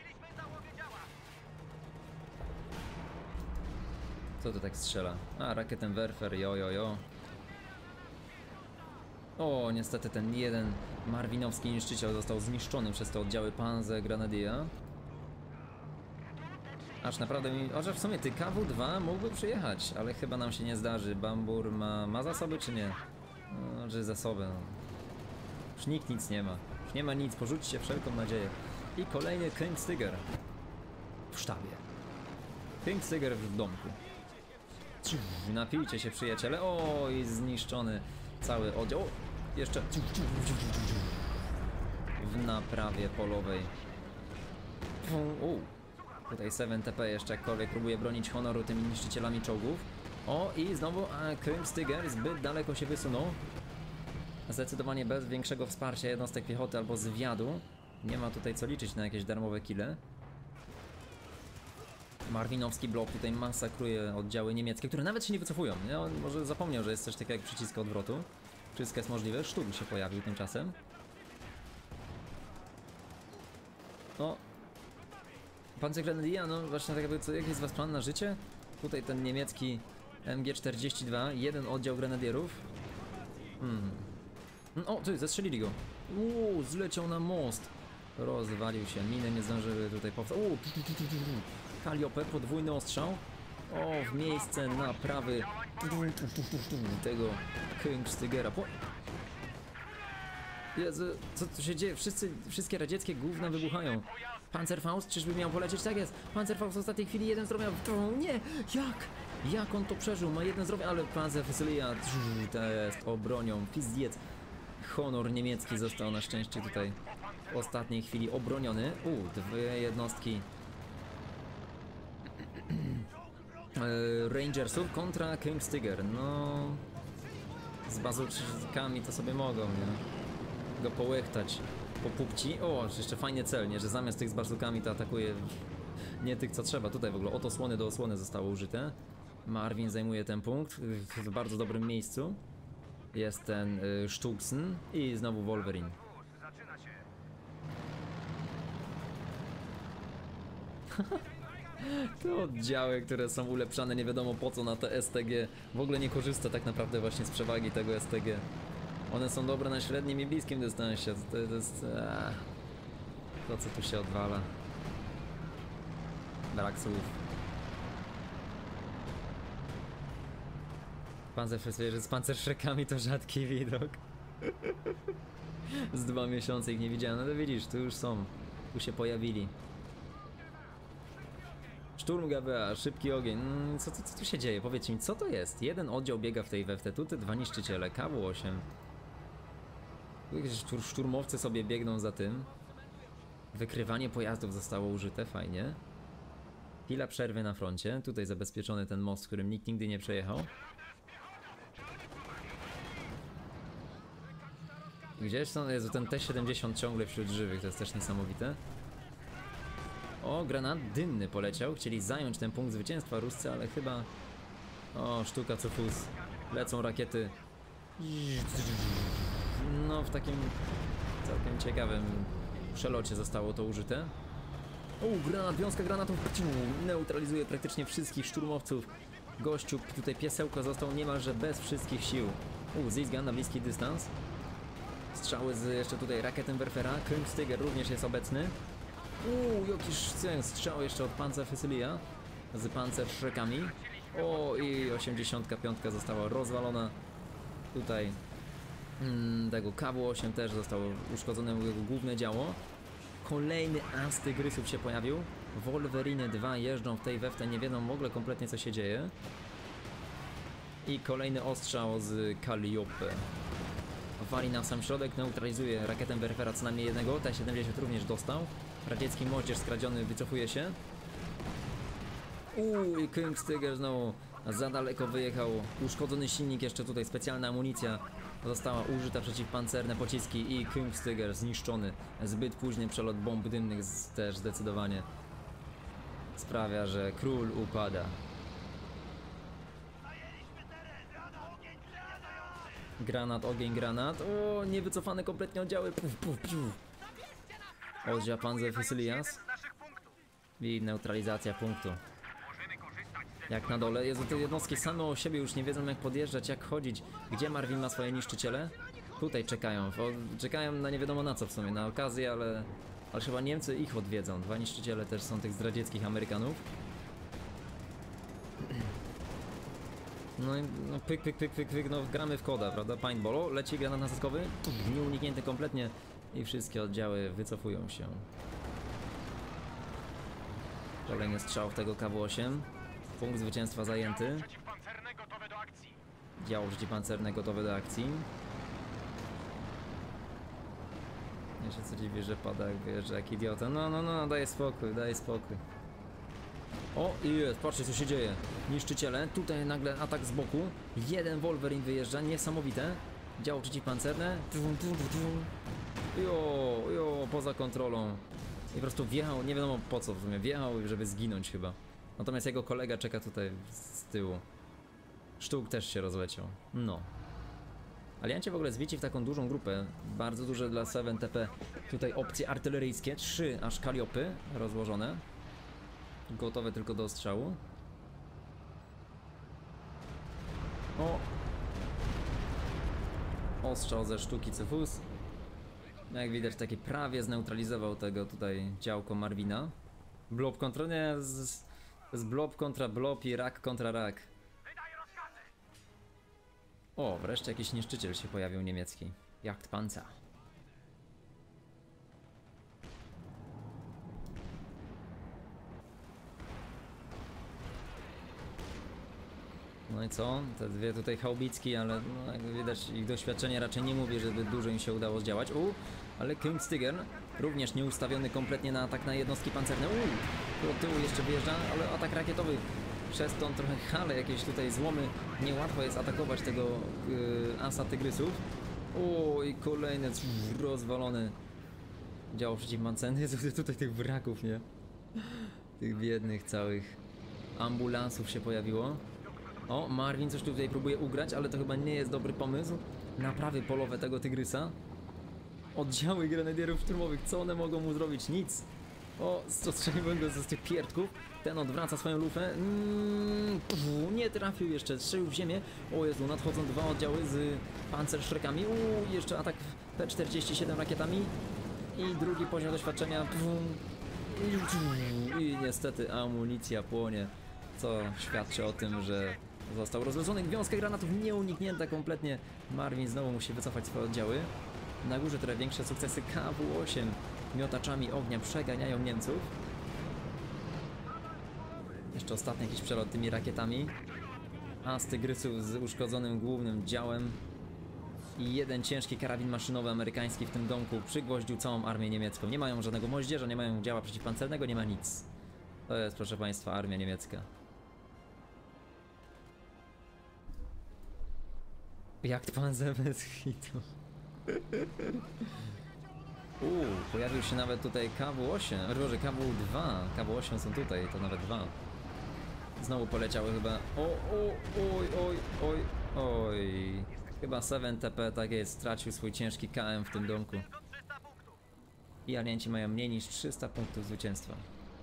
Co to tak strzela? A, Raketenwerfer, jo. O, niestety ten jeden marwinowski niszczyciel został zniszczony przez te oddziały Panzergrenadier. Aż naprawdę chociaż w sumie ty KW-2 mógłby przyjechać, ale chyba nam się nie zdarzy. Bambur ma zasoby czy nie? No, że zasoby, no. Już nikt nic nie ma. Już nie ma nic, porzućcie wszelką nadzieję. I kolejny Kingstiger w sztabie. Kingstiger w domku. Napijcie się, przyjaciele. O, i zniszczony cały oddział. O, jeszcze w naprawie polowej. Tutaj 7TP jeszcze jakkolwiek próbuje bronić honoru tymi niszczycielami czołgów. O, i znowu Krimstiger zbyt daleko się wysunął. Zdecydowanie bez większego wsparcia jednostek piechoty albo zwiadu. Nie ma tutaj co liczyć na jakieś darmowe kille. Marwinowski blok tutaj masakruje oddziały niemieckie, które nawet się nie wycofują. Nie? On może zapomniał, że jest coś takiego jak przycisk odwrotu. Wszystko jest możliwe. Szturm się pojawił tymczasem. No. Panzergrenadier, no właśnie tak jakby, jaki jest was plan na życie? Tutaj ten niemiecki MG42, 1 oddział grenadierów. O, ty, zestrzelili go. Zleciał na most. Rozwalił się, miny nie zdążyły tutaj powstać. Calliope, podwójny ostrzał. O, w miejsce naprawy tego Kingstigera. Jezu, co tu się dzieje? Wszystkie radzieckie gówna wybuchają. Panzerfaust, czyżby miał polecieć? Tak jest. Panzerfaust w ostatniej chwili 1 zdrowia. Nie! Jak on to przeżył? Ma 1 zdrowia, ale Panzerfaustlia to jest obronią. Pizdiec. Honor niemiecki został na szczęście tutaj w ostatniej chwili obroniony. 2 jednostki Rangersów kontra Kingstiger. No, z bazukami to sobie mogą, nie? Go połechtać po pupci. O, jeszcze fajnie celnie, że zamiast tych z bazukami to atakuje nie tych co trzeba. Tutaj w ogóle od osłony do osłony zostało użyte. Marvin zajmuje ten punkt w bardzo dobrym miejscu. Jest ten Stuxen i znowu Wolverine. Zaczyna się. Te oddziały, które są ulepszane nie wiadomo po co na te STG, w ogóle nie korzysta tak naprawdę właśnie z przewagi tego STG. One są dobre na średnim i bliskim dystansie. To jest... To co tu się odwala. Brak słów. Panzerfestwierze z pancerszrekami to rzadki widok. Z 2 miesiące ich nie widziałem, no to widzisz, tu już są. Tu się pojawili. Szturm GBA, szybki ogień. Co tu się dzieje? Powiedzcie mi, co to jest? 1 oddział biega w tej WFT, tutaj 2 niszczyciele, KW-8. Jakieś szturmowcy sobie biegną za tym. Wykrywanie pojazdów zostało użyte, fajnie. Chwila przerwy na froncie. Tutaj zabezpieczony ten most, którym nikt nigdy nie przejechał. Gdzieś są, Jezu, ten T-70 ciągle wśród żywych, to jest też niesamowite. O, granat dymny poleciał. Chcieli zająć ten punkt zwycięstwa Ruscy, ale chyba... O, sztuka co fus. Lecą rakiety. No, w takim całkiem ciekawym przelocie zostało to użyte. O, granat, wiązka granatów neutralizuje praktycznie wszystkich szturmowców. Gościu, tutaj piesełko został niemalże bez wszystkich sił. Zizgan na bliski dystans. Strzały z jeszcze tutaj Raketenwerfera. Krimstiger również jest obecny. Jakiś strzał jeszcze od Panzerfusiliera z Panzerschreckami. O, i 85 została rozwalona. Tutaj tego KW-8 też zostało uszkodzone jego główne działo. Kolejny as tygrysów się pojawił. Wolverine 2 jeżdżą w tej weftę, nie wiedzą w ogóle kompletnie co się dzieje. I kolejny ostrzał z Calliope. Wali na sam środek, neutralizuje Raketenwerfera co najmniej jednego. T-70 również dostał. Radziecki moździerz skradziony wycofuje się. I Krimstiger znowu za daleko wyjechał. Uszkodzony silnik, jeszcze tutaj specjalna amunicja została użyta przeciwpancerne pociski i Krimstiger zniszczony. Zbyt późny przelot bomb dymnych też zdecydowanie sprawia, że król upada. Granat, ogień, granat. O, niewycofane kompletnie oddziały. Oddział Panzerfusiliers Z naszych punktów. i neutralizacja punktu. Jak na dole. Jezu, te jednostki same o siebie już nie wiedzą jak podjeżdżać, jak chodzić. Gdzie Marvin ma swoje niszczyciele? Tutaj czekają. Czekają na nie wiadomo na co w sumie, na okazję, ale chyba Niemcy ich odwiedzą. Dwa niszczyciele też są tych zdradzieckich Amerykanów. No i no, pyk, no gramy w koda, prawda? Paintballo, leci granat naciskowy, nieuniknięty kompletnie i wszystkie oddziały wycofują się. Kolejny strzał w tego KW-8. Punkt zwycięstwa zajęty. Przeciwpancerne gotowe do akcji. Działo przeciwpancerne gotowe do akcji. Ja się co dziwię, że pada jak wyjeżdża jak idiota. No, daj spokój, daj spokój. O, i jest, patrzcie co się dzieje. Niszczyciele, tutaj nagle atak z boku. Jeden Wolverine wyjeżdża, niesamowite. Działo przeciwpancerne. Jo, poza kontrolą. I po prostu wjechał, nie wiadomo po co w sumie, wjechał, żeby zginąć chyba. Natomiast jego kolega czeka tutaj z tyłu. Sztuk też się rozleciał. No. Alianci w ogóle zbici w taką dużą grupę. Bardzo duże dla 7TP. Tutaj opcje artyleryjskie. 3 aż Calliope rozłożone. Gotowe tylko do ostrzału. O! Ostrzał ze sztuki Cyfus. Jak widać taki prawie zneutralizował tego tutaj działko Marvina. Blob kontra... nie, z blob kontra blob i rak kontra rak. O, wreszcie jakiś niszczyciel się pojawił niemiecki. Jagdpanzer. No i co? Te dwie tutaj chaubicki, ale no, jak widać ich doświadczenie raczej nie mówi, żeby dużo im się udało zdziałać. Ale Krimstiger również nieustawiony kompletnie na atak na jednostki pancerne. Do tyłu jeszcze wyjeżdża, ale atak rakietowy przez tą trochę halę, jakieś tutaj złomy. Niełatwo jest atakować tego asa tygrysów. I kolejny rozwalony dział przeciwpancerne. Jest tutaj tych wraków, nie? Tych biednych całych ambulansów się pojawiło. O, Marvin coś tutaj próbuje ugrać, ale to chyba nie jest dobry pomysł. Naprawy polowe tego tygrysa. Oddziały grenadierów szturmowych, co one mogą mu zrobić? Nic. O, strzeliłem go z tych pierdków. Ten odwraca swoją lufę. Nie trafił jeszcze, strzelił w ziemię. O Jezu, nadchodzą dwa oddziały z Panzerschreckami. Jeszcze atak P-47 rakietami. I drugi poziom doświadczenia. I niestety amunicja płonie. Co świadczy o tym, że został rozwiązany. Wiązka granatów nieuniknięta kompletnie. Marvin znowu musi wycofać swoje oddziały. Na górze trochę większe sukcesy KW-8 miotaczami ognia przeganiają Niemców. Jeszcze ostatni jakiś przelot tymi rakietami. As tygrysów z uszkodzonym głównym działem. I jeden ciężki karabin maszynowy amerykański w tym domku przygwoździł całą armię niemiecką. Nie mają żadnego moździerza, nie mają działa przeciwpancernego, nie ma nic. To jest, proszę państwa, armia niemiecka. Jak pan bez hitu. Pojawił się nawet tutaj KW-8, Boże, KW-2. KW-8 są tutaj, to nawet 2. Znowu poleciały chyba. Oj. Chyba 7TP, tak jest, stracił swój ciężki KM w tym domku. Tylko 300 punktów. I alianci mają mniej niż 300 punktów zwycięstwa.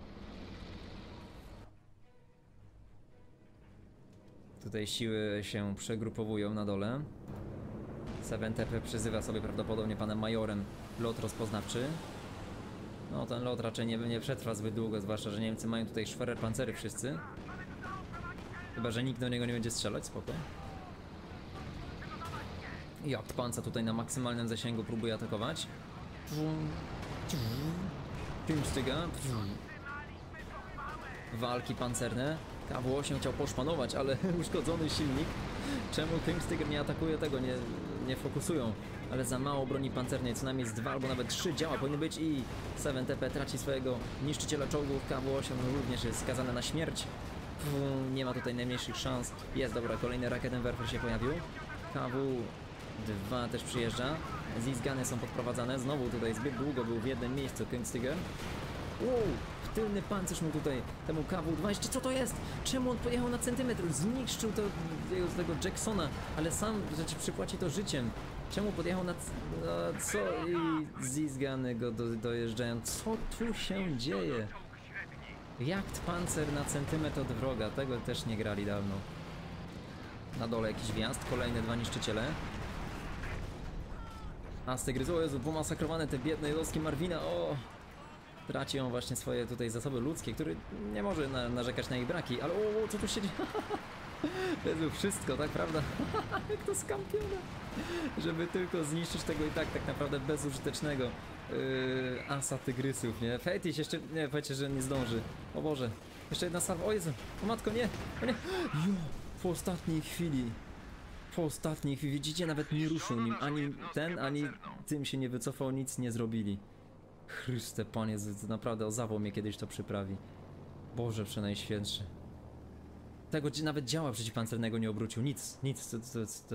Tutaj siły się przegrupowują na dole. 7TP przyzywa sobie prawdopodobnie panem majorem lot rozpoznawczy. No ten lot raczej nie przetrwa zbyt długo, zwłaszcza że Niemcy mają tutaj Schwerer-Panzery wszyscy. Chyba że nikt do niego nie będzie strzelać, spoko. Jagdpanzer tutaj na maksymalnym zasięgu próbuje atakować. Krimstyga. Walki pancerne. KW-8 chciał poszpanować, ale uszkodzony silnik. Czemu Krimstyger nie atakuje tego, nie fokusują? Ale za mało broni pancernej, co najmniej z 2 albo nawet 3 działa powinny być i 7TP traci swojego niszczyciela czołgów. KW-8 również jest skazane na śmierć. Nie ma tutaj najmniejszych szans. Jest, dobra, kolejny Raketenwerfer się pojawił. KW-2 też przyjeżdża. Zizgany są podprowadzane. Znowu tutaj zbyt długo był w jednym miejscu Krimstyger. Tylny pancerz mu tutaj, temu KW-2. Jeszcze co to jest? Czemu on pojechał na centymetr? Zniszczył tego Jacksona, ale sam rzeczy przypłaci to życiem. Czemu podjechał na co? I Zizgany go dojeżdżają. Co tu się dzieje? Jagdpancer na centymetr od wroga. Tego też nie grali dawno. Na dole jakiś wjazd. Kolejne 2 niszczyciele. Astygryz, o Jezu, pomasakrowane te biedne jednostki Marwina. Traci on właśnie swoje tutaj zasoby ludzkie, który nie może narzekać na ich braki, ale co tu się dzieje? To jest wszystko, tak prawda? Jak to skampione. Żeby tylko zniszczyć tego i tak naprawdę bezużytecznego asa tygrysów, nie? Fetiś jeszcze, nie, powiecie, że nie zdąży. O Boże, jeszcze jedna salwa, o Jezu, o matko, nie, o nie. Jo, po ostatniej chwili, widzicie, nawet nie ruszył nim, ani ten, ani tym się nie wycofał, nic nie zrobili. Chryste Panie, naprawdę o zawał mnie kiedyś to przyprawi. Boże Przenajświętszy. Tego nawet działa przeciwpancernego nie obrócił, nic, to...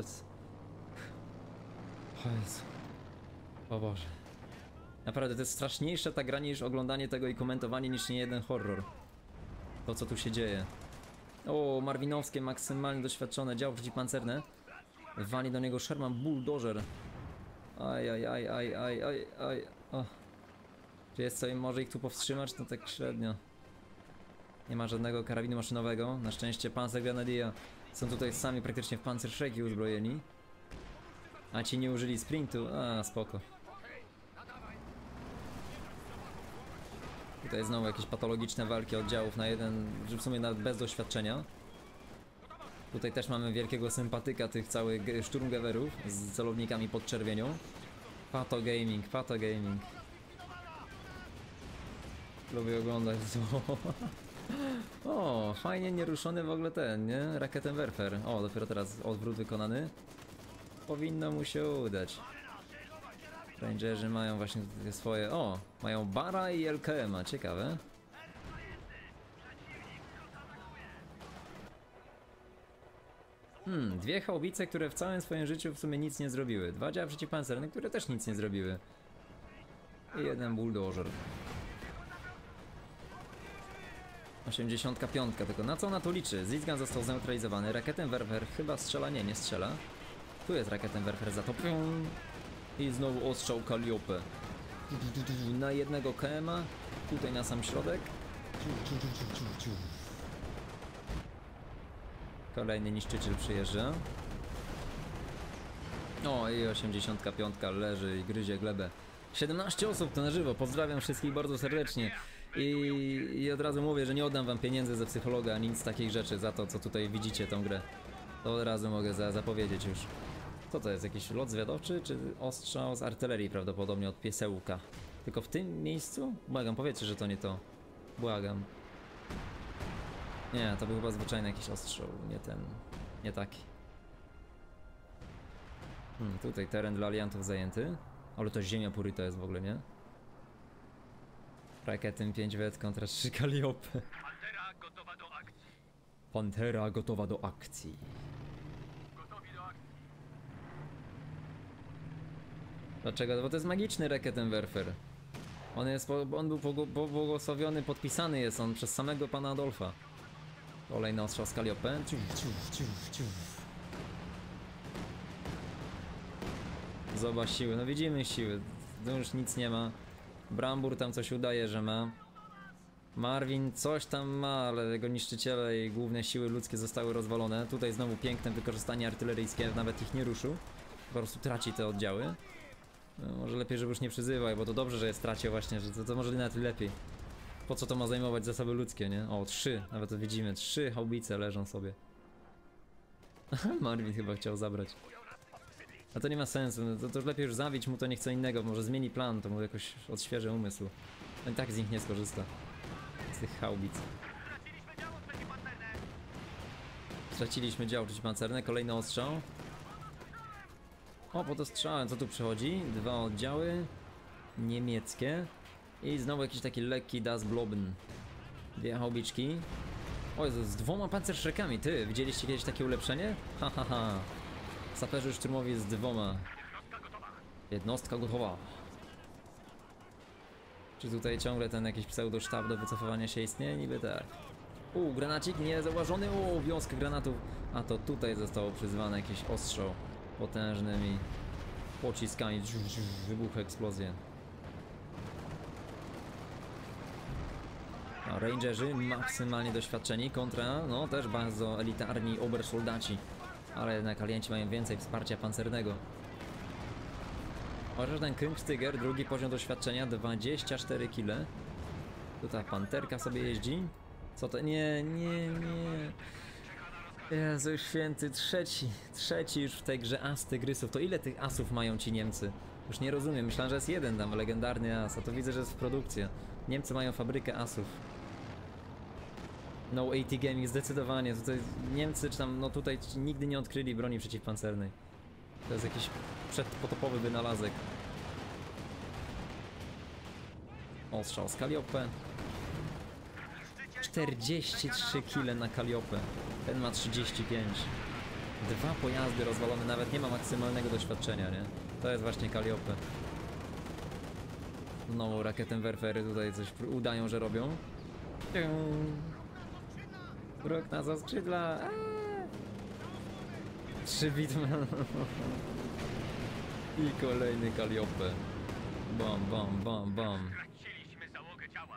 O Jezu. O Boże. Naprawdę, to jest straszniejsze ta gra niż oglądanie tego i komentowanie niż niejeden horror. To co tu się dzieje. Marwinowskie, maksymalnie doświadczone działo przeciwpancerne. Wali do niego Sherman Bulldozer. Aj. Czy jest co, może ich tu powstrzymać? No tak średnio. Nie ma żadnego karabinu maszynowego. Na szczęście Panzergrenadier są tutaj sami praktycznie w Panzerschrecki uzbrojeni. A ci nie użyli sprintu. Spoko. Tutaj znowu jakieś patologiczne walki oddziałów na jeden, w sumie nawet bez doświadczenia. Tutaj też mamy wielkiego sympatyka tych całych Sturmgewehrów z celownikami pod czerwienią. Pato Gaming. Lubię oglądać. Fajnie nieruszony w ogóle ten, nie? Raketenwerfer. Dopiero teraz odwrót wykonany. Powinno mu się udać. Rangerzy mają właśnie swoje... mają Bara i LKM-a, ciekawe. Dwie haubice, które w całym swoim życiu w sumie nic nie zrobiły. 2 działa przeciwpancerne, które też nic nie zrobiły. I jeden bulldozer. 85, tylko na co ona tu liczy? Zizgan został zneutralizowany, Raketenwerfer chyba strzela, nie strzela. Tu jest Raketenwerfer zatopiony. I znowu ostrzał Calliope. Na jednego KM-a, tutaj na sam środek. Kolejny niszczyciel przyjeżdża. I 85 leży i gryzie glebę. 17 osób to na żywo, pozdrawiam wszystkich bardzo serdecznie. I od razu mówię, że nie oddam wam pieniędzy ze psychologa, ani nic takich rzeczy za to, co tutaj widzicie tą grę. To od razu mogę zapowiedzieć już. Co to jest? Jakiś lot zwiadowczy, czy ostrzał z artylerii prawdopodobnie od piesełka? Tylko w tym miejscu? Błagam, powiedzcie, że to nie to. Błagam. Nie, to był chyba zwyczajny jakiś ostrzał, nie ten, nie taki. Tutaj teren dla aliantów zajęty. Ale to ziemia puryta jest w ogóle, nie? Raketym 5W kontra 3 Kaliopy. Pantera gotowa do akcji. Pantera gotowa do akcji. Gotowi do akcji. Dlaczego? Bo to jest magiczny Raketenwerfer. On był pobłogosławiony, podpisany jest on przez samego pana Adolfa. Kolejny ostrzał z Kaliopę. Zobacz siły, no widzimy siły. Tu już nic nie ma. Brambur tam coś udaje, że ma. Marvin coś tam ma, ale jego niszczyciele i główne siły ludzkie zostały rozwalone. Tutaj znowu piękne wykorzystanie artyleryjskie, nawet ich nie ruszył. Po prostu traci te oddziały. No, może lepiej, żeby już nie przyzywał, bo to dobrze, że je stracił właśnie, że to może nawet lepiej. Po co to ma zajmować zasoby ludzkie, nie? O, 3, nawet to widzimy, 3 haubice leżą sobie. Marvin chyba chciał zabrać. A to nie ma sensu, no to już lepiej już zabić mu to, nie chce innego, może zmieni plan, to mu jakoś odświeży umysł. No i tak z nich nie skorzysta. Z tych haubic. Straciliśmy działo przeciwpancerne. Straciliśmy dział przeciwpancerne, kolejny ostrzał. O, po to strzałem, co tu przychodzi? 2 oddziały niemieckie. I znowu jakiś taki lekki Das Bloben. 2 haubiczki. O Jezu, z 2 pancerszrekami, ty! Widzieliście kiedyś takie ulepszenie? Ha ha ha. Saperzy szturmowi z 2. Jednostka gotowa. Czy tutaj ciągle ten jakiś pseudo-sztab do wycofywania się istnieje? Niby tak. Granacik niezauważony. Wiązka granatów. A to tutaj zostało przyzwane jakieś ostrzał potężnymi pociskami. Wybuchy, eksplozje. A Rangerzy maksymalnie doświadczeni kontra, no też bardzo elitarni obersoldaci. Ale jednak alianci mają więcej wsparcia pancernego. Chociaż ten Krimstiger, drugi poziom doświadczenia, 24 kg. Tu ta panterka sobie jeździ. Co to? Nie. Jezu święty, trzeci już w tej grze as tygrysów. To ile tych asów mają ci Niemcy? Już nie rozumiem, myślałem, że jest jeden tam legendarny as, a to widzę, że jest w produkcji. Niemcy mają fabrykę asów. No AT Gaming zdecydowanie, tutaj Niemcy czy tam, no tutaj nigdy nie odkryli broni przeciwpancernej. To jest jakiś przedpotopowy wynalazek. Ostrzał z Kaliopę. 43 kg na Kaliopę. Ten ma 35. 2 pojazdy rozwalone, nawet nie ma maksymalnego doświadczenia, nie? To jest właśnie Kaliopę. Znowu Raketenwerfery tutaj coś udają, że robią. Wróg na za skrzydła. 3 bitwy. I kolejny Kaliopę. Bam. Straciliśmy załogę działa.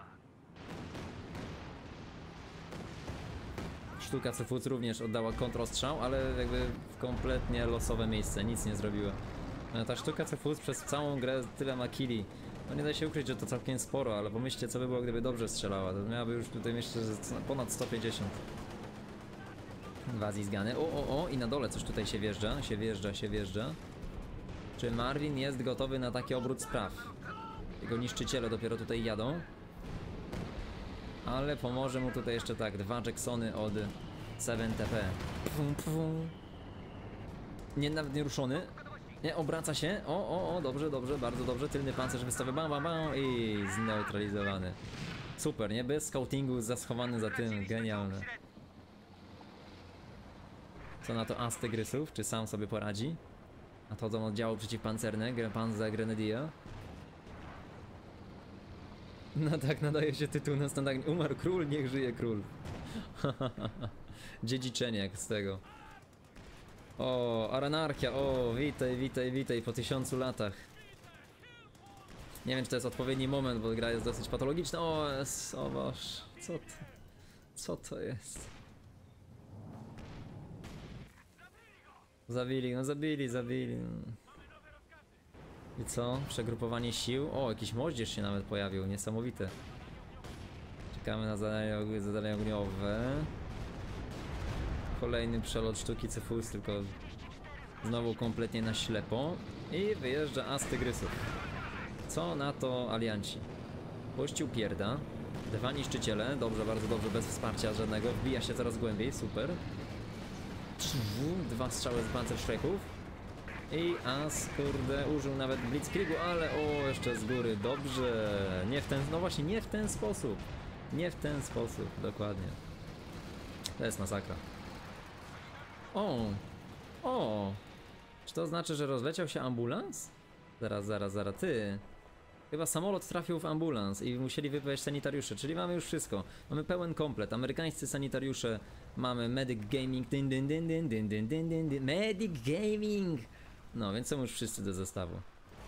Sztuka Cefuc również oddała kontrostrzał, ale jakby w kompletnie losowe miejsce, nic nie zrobiła. Ta sztuka Cefuc przez całą grę tyle ma killi. No nie da się ukryć, że to całkiem sporo, ale pomyślcie, co by było, gdyby dobrze strzelała. To miałaby już tutaj, myślę, że ponad 150. Inwazji zgany. O, i na dole coś tutaj się wjeżdża. Czy Marvin jest gotowy na taki obrót spraw? Jego niszczyciele dopiero tutaj jadą. Ale pomoże mu tutaj jeszcze tak, 2 Jacksony od 7TP. Nie, nawet nie ruszony. Nie, obraca się. Dobrze, bardzo dobrze. Tylny pancerz wystawia, bam i zneutralizowany. Super, nie? Bez scoutingu, zaschowany za tym. Genialne. Co na to as tygrysów? Czy sam sobie poradzi? A to są oddziały przeciwpancerne, Panzer Grenadier. No tak nadaje się tytuł na standard. Umarł król, niech żyje król. Dziedziczenie jak z tego. O, Aranarchia, o, witaj po 1000 latach. Nie wiem, czy to jest odpowiedni moment, bo gra jest dosyć patologiczna. O Boż, co to jest? Zabili. I co? Przegrupowanie sił? O, jakiś moździerz się nawet pojawił, niesamowite. Czekamy na zadania ogniowe. Kolejny przelot sztuki Cefuc, tylko znowu kompletnie na ślepo. I wyjeżdża as tygrysów. Co na to alianci? Puścił pierda. 2 niszczyciele, dobrze, bardzo dobrze, bez wsparcia żadnego. Wbija się coraz głębiej, super. 2 strzały z pancerszreków. I As, kurde, użył nawet Blitzkriegu, ale o, jeszcze z góry, dobrze. Nie w ten, no właśnie, nie w ten sposób. Nie w ten sposób, dokładnie. To jest masakra. O! Czy to znaczy, że rozleciał się ambulans? Zaraz, ty. Chyba samolot trafił w ambulans i musieli wypaść sanitariusze, czyli mamy już wszystko. Mamy pełen komplet, amerykańscy sanitariusze, mamy Medic Gaming, Medic Gaming! No, więc są już wszyscy do zestawu.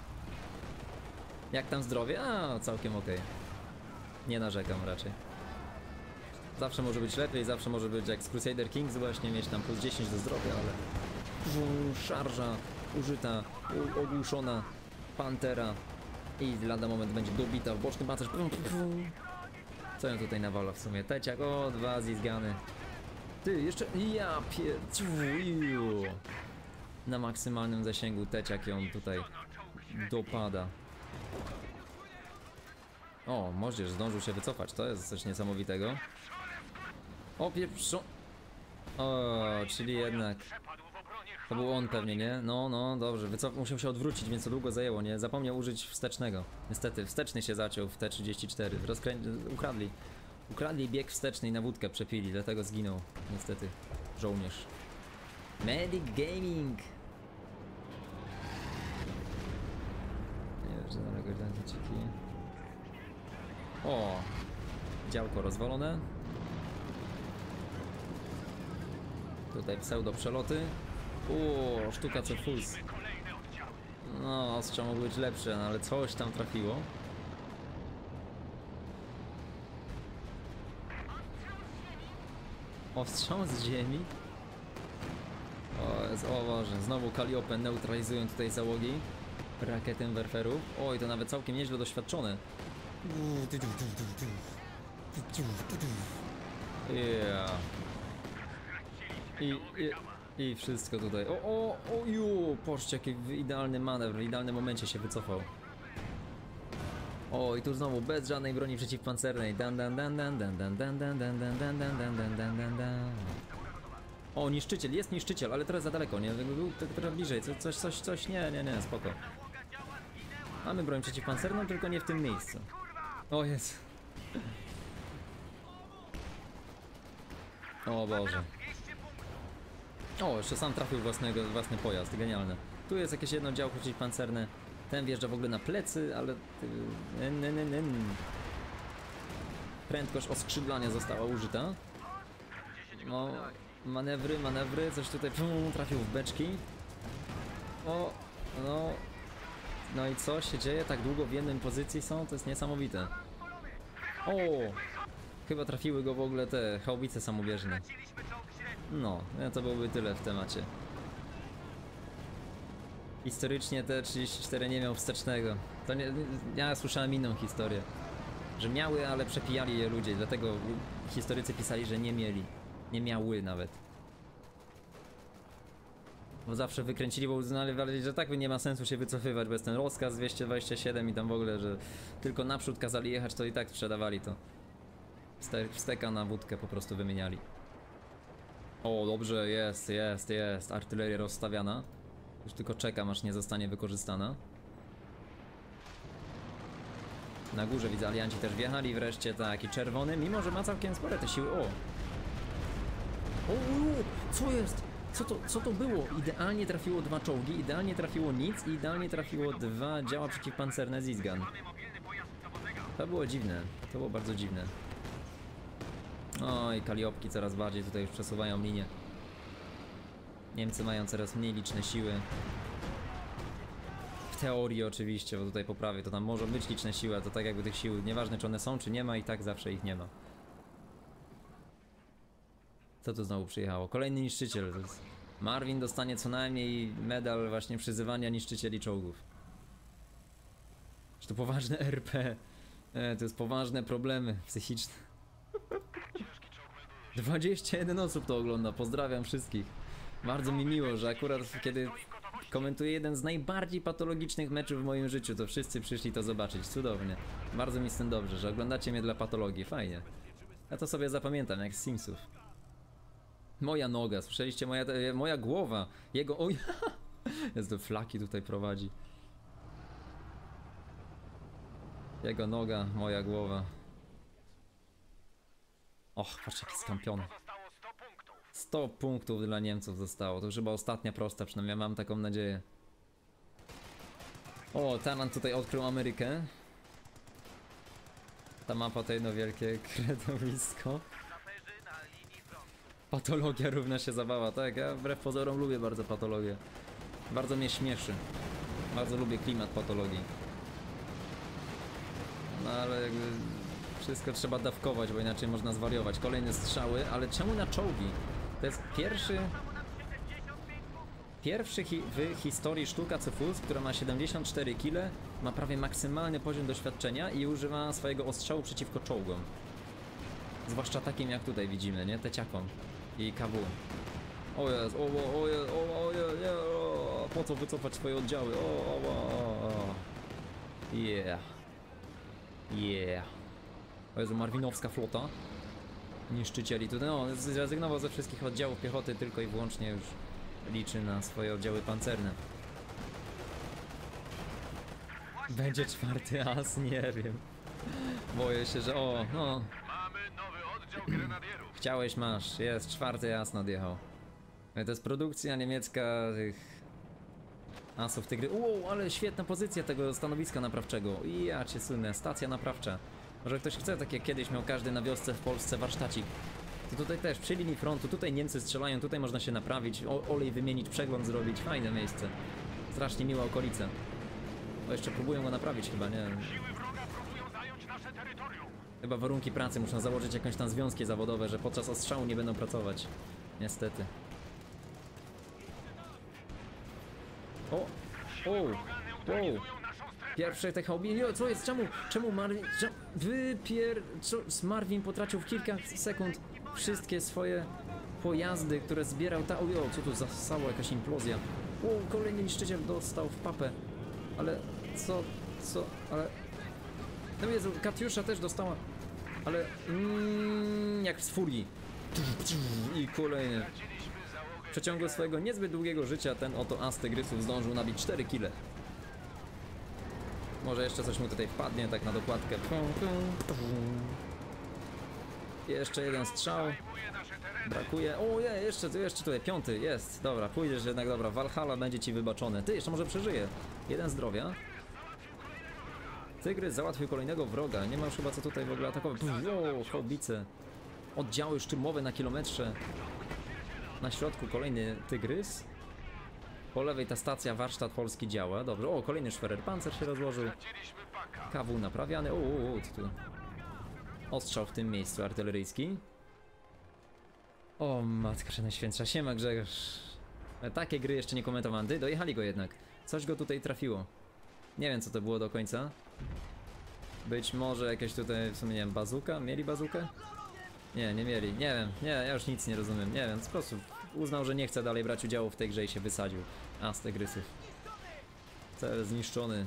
Jak tam zdrowie? A, całkiem okej. Nie narzekam raczej. Zawsze może być lepiej, zawsze może być jak z Crusader Kings właśnie mieć tam plus 10 do zdrowia, ale... Szarża użyta, ogłuszona Pantera i lada moment będzie dobita w boczny pancerz. Co ją tutaj nawala w sumie? Teciak, o, 2 zizgany. Ty, jeszcze... Ja pierdolę. Na maksymalnym zasięgu Teciak ją tutaj dopada. O, możesz, zdążył się wycofać, to jest coś niesamowitego. O, pieprzą... O, czyli jednak... To był on pewnie, nie? No, dobrze, musiał się odwrócić, więc to długo zajęło, nie? Zapomniał użyć wstecznego. Niestety, wsteczny się zaciął w T-34. Ukradli bieg wsteczny i na wódkę przepili, dlatego zginął. Niestety, żołnierz. Medic Gaming! Nie wiem, że daleko ciki. O! Działko rozwalone. Tutaj pseudo przeloty. O, sztuka C-Fus. No, ostrzał mógł być lepszy, no, ale coś tam trafiło. Ostrzał z ziemi? O Boże, znowu Calliope neutralizują tutaj załogi Raketenwerferów. Oj, to nawet całkiem nieźle doświadczone. Yeah. I wszystko tutaj. Patrzcie, jaki idealny manewr, w idealnym momencie się wycofał. O, i tu znowu bez żadnej broni przeciwpancernej. O, niszczyciel, jest niszczyciel, ale teraz za daleko, nie? Był trochę bliżej, coś, nie, spoko. Mamy broń przeciwpancerną, tylko nie w tym miejscu. O, jest. O Boże. O, jeszcze sam trafił własny pojazd, genialne. Tu jest jakieś jedno działko przeciwpancerne. Ten wjeżdża w ogóle na plecy, ale... Prędkość oskrzydlania została użyta. No, manewry, coś tutaj trafił w beczki. O, no... No i co się dzieje? Tak długo w jednej pozycji są? To jest niesamowite. O! Chyba trafiły go w ogóle te haubice samobieżne. No, to byłoby tyle w temacie. Historycznie T-34 nie miał wstecznego. To nie, ja słyszałem inną historię. Że miały, ale przepijali je ludzie, dlatego historycy pisali, że nie mieli. Nie miały nawet. Bo zawsze wykręcili, bo uznali, że tak nie ma sensu się wycofywać, bo jest ten rozkaz 227 i tam w ogóle, że tylko naprzód kazali jechać, to i tak sprzedawali to. Steka na wódkę po prostu wymieniali. O, dobrze, jest. Artyleria rozstawiana. Już tylko czekam, aż nie zostanie wykorzystana. Na górze widzę, alianci też wjechali wreszcie, taki czerwony, mimo że ma całkiem spore te siły. O, co jest? Co to było? Idealnie trafiło 2 czołgi, idealnie trafiło nic i idealnie trafiło 2 działa przeciwpancerne Zizgan. To było dziwne, to było bardzo dziwne. Oj, Kaliopki coraz bardziej tutaj już przesuwają linię. Niemcy mają coraz mniej liczne siły. W teorii oczywiście, bo tutaj poprawię, to tam może być liczne siły, a to tak jakby tych sił, nieważne czy one są, czy nie ma, i tak zawsze ich nie ma. Co tu znowu przyjechało? Kolejny niszczyciel. To jest... Marvin dostanie co najmniej medal właśnie przyzywania niszczycieli czołgów. Czy to poważne RP? To jest poważne problemy psychiczne. 21 osób to ogląda, pozdrawiam wszystkich. Bardzo mi miło, że akurat kiedy komentuję jeden z najbardziej patologicznych meczów w moim życiu, to wszyscy przyszli to zobaczyć. Cudownie. Bardzo mi z tym dobrze, że oglądacie mnie dla patologii. Fajnie. Ja to sobie zapamiętam, jak z Simsów. Moja noga, słyszeliście? Moja głowa. Jego... Oj, Jest do flaki tutaj prowadzi. Jego noga, moja głowa. Och, patrz jaki skampiony. Pozostało 100 punktów. 100 punktów dla Niemców zostało. To już chyba ostatnia prosta, przynajmniej mam taką nadzieję. O, Taran tutaj odkrył Amerykę. Ta mapa to jedno wielkie kredowisko. Saperzy na linii frontu. Patologia równa się zabawa, tak? Ja wbrew pozorom lubię bardzo patologię. Bardzo mnie śmieszy. Bardzo lubię klimat patologii. No ale jakby wszystko trzeba dawkować, bo inaczej można zwariować. Kolejne strzały, ale czemu na czołgi? To jest pierwszy w historii sztuka Cyfus, która ma 74 kg, ma prawie maksymalny poziom doświadczenia i używa swojego ostrzału przeciwko czołgom. Zwłaszcza takim jak tutaj widzimy, nie? Teciakom i KW. O jest, o jest, nie, po co wycofać swoje oddziały? Yeah. Yeah. O Jezu, Marwinowska flota. Niszczycieli tutaj, no, zrezygnował ze wszystkich oddziałów piechoty, tylko i wyłącznie już liczy na swoje oddziały pancerne. Będzie czwarty as? Nie wiem. Boję się, że no. Mamy nowy oddział grenadierów. Chciałeś, masz. Jest, czwarty as nadjechał. To jest produkcja niemiecka tych asów Tygry. Ale świetna pozycja tego stanowiska naprawczego. I ja cię słynę, stacja naprawcza. Może ktoś chce, tak jak kiedyś miał każdy na wiosce w Polsce warsztacik. To tutaj też, przy linii frontu, tutaj Niemcy strzelają, tutaj można się naprawić, olej wymienić, przegląd zrobić. Fajne miejsce. Strasznie miła okolica. Bo jeszcze próbują go naprawić chyba, nie? Siły wroga próbują zająć nasze terytorium. Chyba warunki pracy muszą założyć jakąś tam związki zawodowe, że podczas ostrzału nie będą pracować. Niestety. Neutralizują naszą strefę. Pierwsze te hałbi... Co jest? Czemu Marvin... Marvin potracił w kilka sekund wszystkie swoje pojazdy, które zbierał co tu zastało? Jakaś implozja. Kolejny niszczyciel dostał w papę. Ale... Ale... No Jezu, Katiusza też dostała. Ale... jak z furii. I kolejny. W przeciągu swojego niezbyt długiego życia ten oto as tygrysów zdążył nabić 4 kile. Może jeszcze coś mu tutaj wpadnie, tak na dokładkę. Jeszcze jeden strzał. Brakuje. Jeszcze tutaj piąty jest. Dobra, pójdziesz jednak, dobra. Valhalla będzie ci wybaczone. Ty, jeszcze może przeżyje. Jeden zdrowia. Tygrys załatwił kolejnego wroga. Nie ma już chyba co tutaj w ogóle atakować. Haubice. Oddziały szturmowe na kilometrze. Na środku kolejny tygrys. Po lewej ta stacja warsztat polski działa. Dobrze. Kolejny Schwerer Panzer się rozłożył. KW naprawiany. Co tu? Ostrzał w tym miejscu artyleryjski. O matka najświętsza. Siema Grzegorz. Takie gry jeszcze nie komentowałem. Dojechali go jednak. Coś go tutaj trafiło. Nie wiem co to było do końca. Być może jakieś tutaj, w sumie nie wiem, bazuka? Mieli bazukę? Nie mieli. Nie wiem. Ja już nic nie rozumiem. Nie wiem, po prostu uznał, że nie chce dalej brać udziału w tej grze i się wysadził. As tygrysów. Cel zniszczony.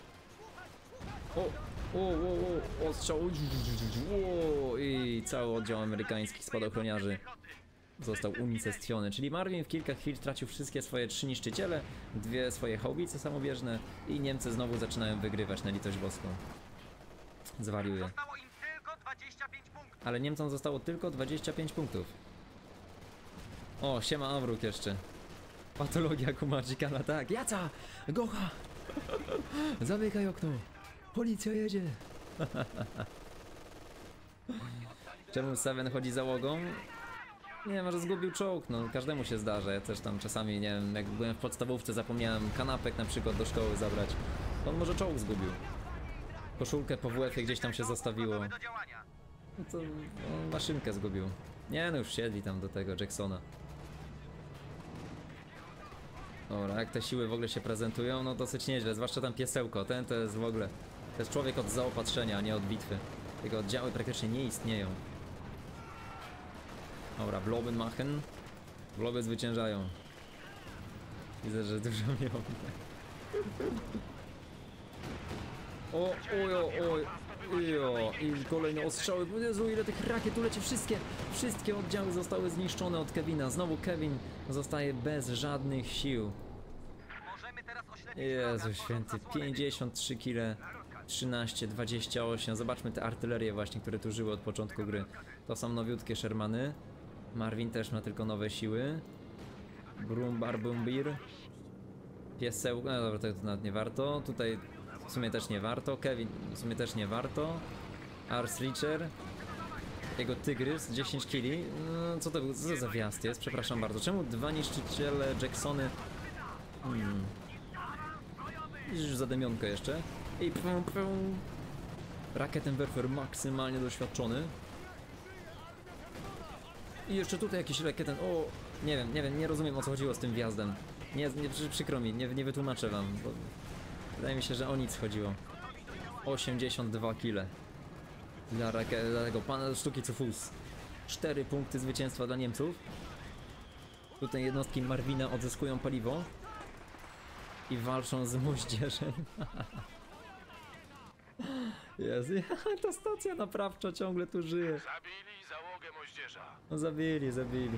Ostrzał. I cały oddział amerykańskich spadochroniarzy został unicestwiony. Czyli Marvin w kilka chwil tracił wszystkie swoje 3 niszczyciele, 2 swoje haubice samobieżne i Niemcy znowu zaczynają wygrywać na litość boską. Zwariuje. Zostało im tylko 25 punktów. Ale Niemcom zostało tylko 25 punktów. Siema Amruk jeszcze. Patologia kumadzikana, tak. Jaca! Gocha! Zamykaj okno! Policja jedzie! Czemu Seven chodzi załogą? Nie, może zgubił czołg, no każdemu się zdarza. Ja też tam czasami, nie wiem, jak byłem w podstawówce, zapomniałem kanapek na przykład do szkoły zabrać. To on może czołg zgubił. Koszulkę po WF-ie gdzieś tam się zostawiło. Do działania. No to maszynkę zgubił. Nie no, już siedli tam do tego Jacksona. Dobra, jak te siły w ogóle się prezentują, no dosyć nieźle, zwłaszcza tam piesełko. Ten to jest w ogóle... To jest człowiek od zaopatrzenia, a nie od bitwy. Jego oddziały praktycznie nie istnieją. Dobra, Bloby machen. Bloby zwyciężają. Widzę, że dużo mnie I kolejne ostrzały. Jezu, ile tych rakiet tu leci. Wszystkie oddziały zostały zniszczone od Kevina. Znowu Kevin zostaje bez żadnych sił. Jezu święty, 53 kg, 13, 28. Zobaczmy te artylerie właśnie, które tu żyły od początku gry. To są nowiutkie Shermany. Marvin też ma tylko nowe siły. Brumbar Bumbir. Pieseł, no dobra, to nawet nie warto. Tutaj w sumie też nie warto. Kevin w sumie też nie warto. Ars Richer. Jego tygrys, 10 kili. No, co to był? Co to za wjazd jest? Przepraszam bardzo. Czemu dwa niszczyciele Jacksony? Już zademionkę jeszcze. I Rakettenwerfer maksymalnie doświadczony. I jeszcze tutaj jakiś rakieten. O, nie wiem, nie rozumiem o co chodziło z tym wjazdem. Nie, przykro mi, nie wytłumaczę wam, bo wydaje mi się, że o nic chodziło. 82 kg. Dla tego pana sztuki Cufus. 4 punkty zwycięstwa dla Niemców. Tutaj jednostki Marvina odzyskują paliwo. I walczą z moździerzem. Jezu, ta stacja naprawcza ciągle tu żyje. Zabili załogę moździerza. No zabili.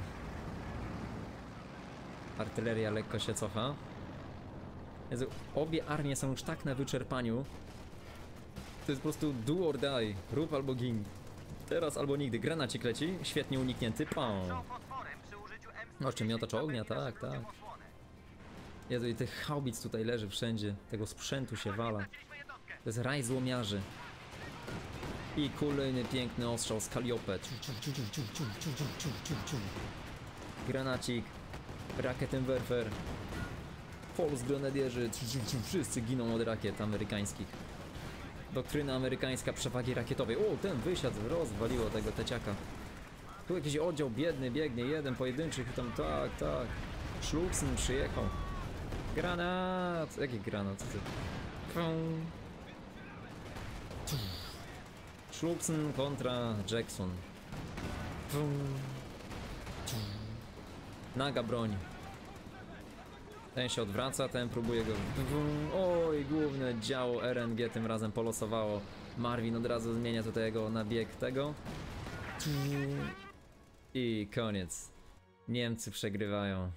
Artyleria lekko się cofa. Jezu, obie armie są już tak na wyczerpaniu. To jest po prostu do or die. Rób albo gin. Teraz albo nigdy. Granacik leci. Świetnie uniknięty. Pam. Fosforem przy użyciu M110 O, czy miotacz ognia? zapewni Tak, naszym tak. ludziom osłonę. Jezu, i tych haubic tutaj leży wszędzie. Tego sprzętu się wala. To jest raj złomiarzy. I kolejny piękny ostrzał z Calliope. Granacik. Rakettenwerfer. False grenadierzy. Wszyscy giną od rakiet amerykańskich. Doktryna amerykańska przewagi rakietowej. O, ten wysiadł, rozwaliło tego teciaka. Tu jakiś oddział biedny biegnie, jeden pojedynczych i tam tak. Schluchsen przyjechał. Granat! Jaki granat? Schluchsen kontra Jackson. Naga broń. Ten się odwraca, ten próbuje go... Oj, główne działo RNG tym razem polosowało. Marvin od razu zmienia tutaj jego na bieg tego. I koniec. Niemcy przegrywają.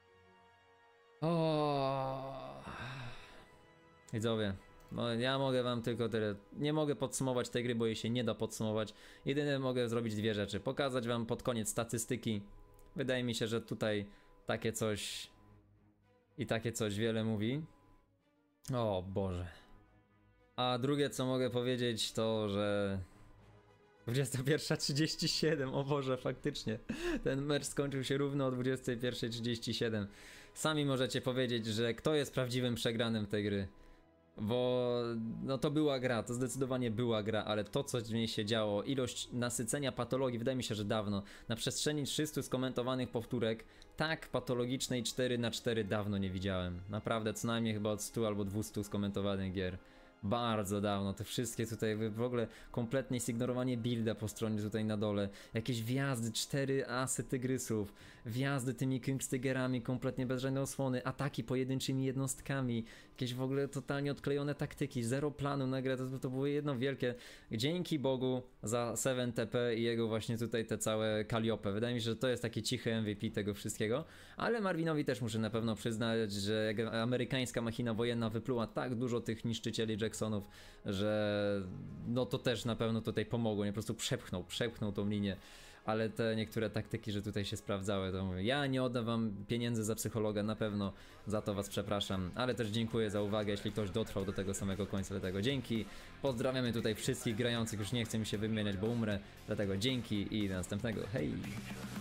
O. Widzowie, no ja mogę wam tylko tyle. Nie mogę podsumować tej gry, bo jej się nie da podsumować. Jedyne mogę zrobić dwie rzeczy. Pokazać wam pod koniec statystyki. Wydaje mi się, że tutaj takie coś i takie coś wiele mówi. O Boże. A drugie co mogę powiedzieć to, że 21:37, o Boże, faktycznie. Ten mecz skończył się równo o 21:37. Sami możecie powiedzieć, że kto jest prawdziwym przegranym tej gry. Bo no to była gra, to zdecydowanie była gra, ale to co w niej się działo, ilość nasycenia patologii, wydaje mi się, że dawno. Na przestrzeni 300 skomentowanych powtórek, tak patologicznej 4x4 dawno nie widziałem. Naprawdę, co najmniej chyba od 100 albo 200 skomentowanych gier. Bardzo dawno, te wszystkie tutaj, w ogóle kompletnie zignorowanie builda po stronie tutaj na dole, jakieś wjazdy, 4 asy tygrysów, wjazdy tymi Kingstygerami kompletnie bez żadnej osłony, ataki pojedynczymi jednostkami, jakieś w ogóle totalnie odklejone taktyki, zero planu na grę, to było jedno wielkie, dzięki Bogu za 7TP i jego właśnie tutaj te całe Calliope. Wydaje mi się, że to jest taki cichy MVP tego wszystkiego, ale Marvinowi też muszę na pewno przyznać, że amerykańska machina wojenna wypluła tak dużo tych niszczycieli Jacksonów, że no to też na pewno tutaj pomogło, nie, po prostu przepchnął tą linię, ale te niektóre taktyki, że tutaj się sprawdzały, to mówię, ja nie oddam wam pieniędzy za psychologa, na pewno za to was przepraszam, ale też dziękuję za uwagę, jeśli ktoś dotrwał do tego samego końca, dlatego dzięki, pozdrawiamy tutaj wszystkich grających, już nie chcę mi się wymieniać, bo umrę, dlatego dzięki i do następnego, hej!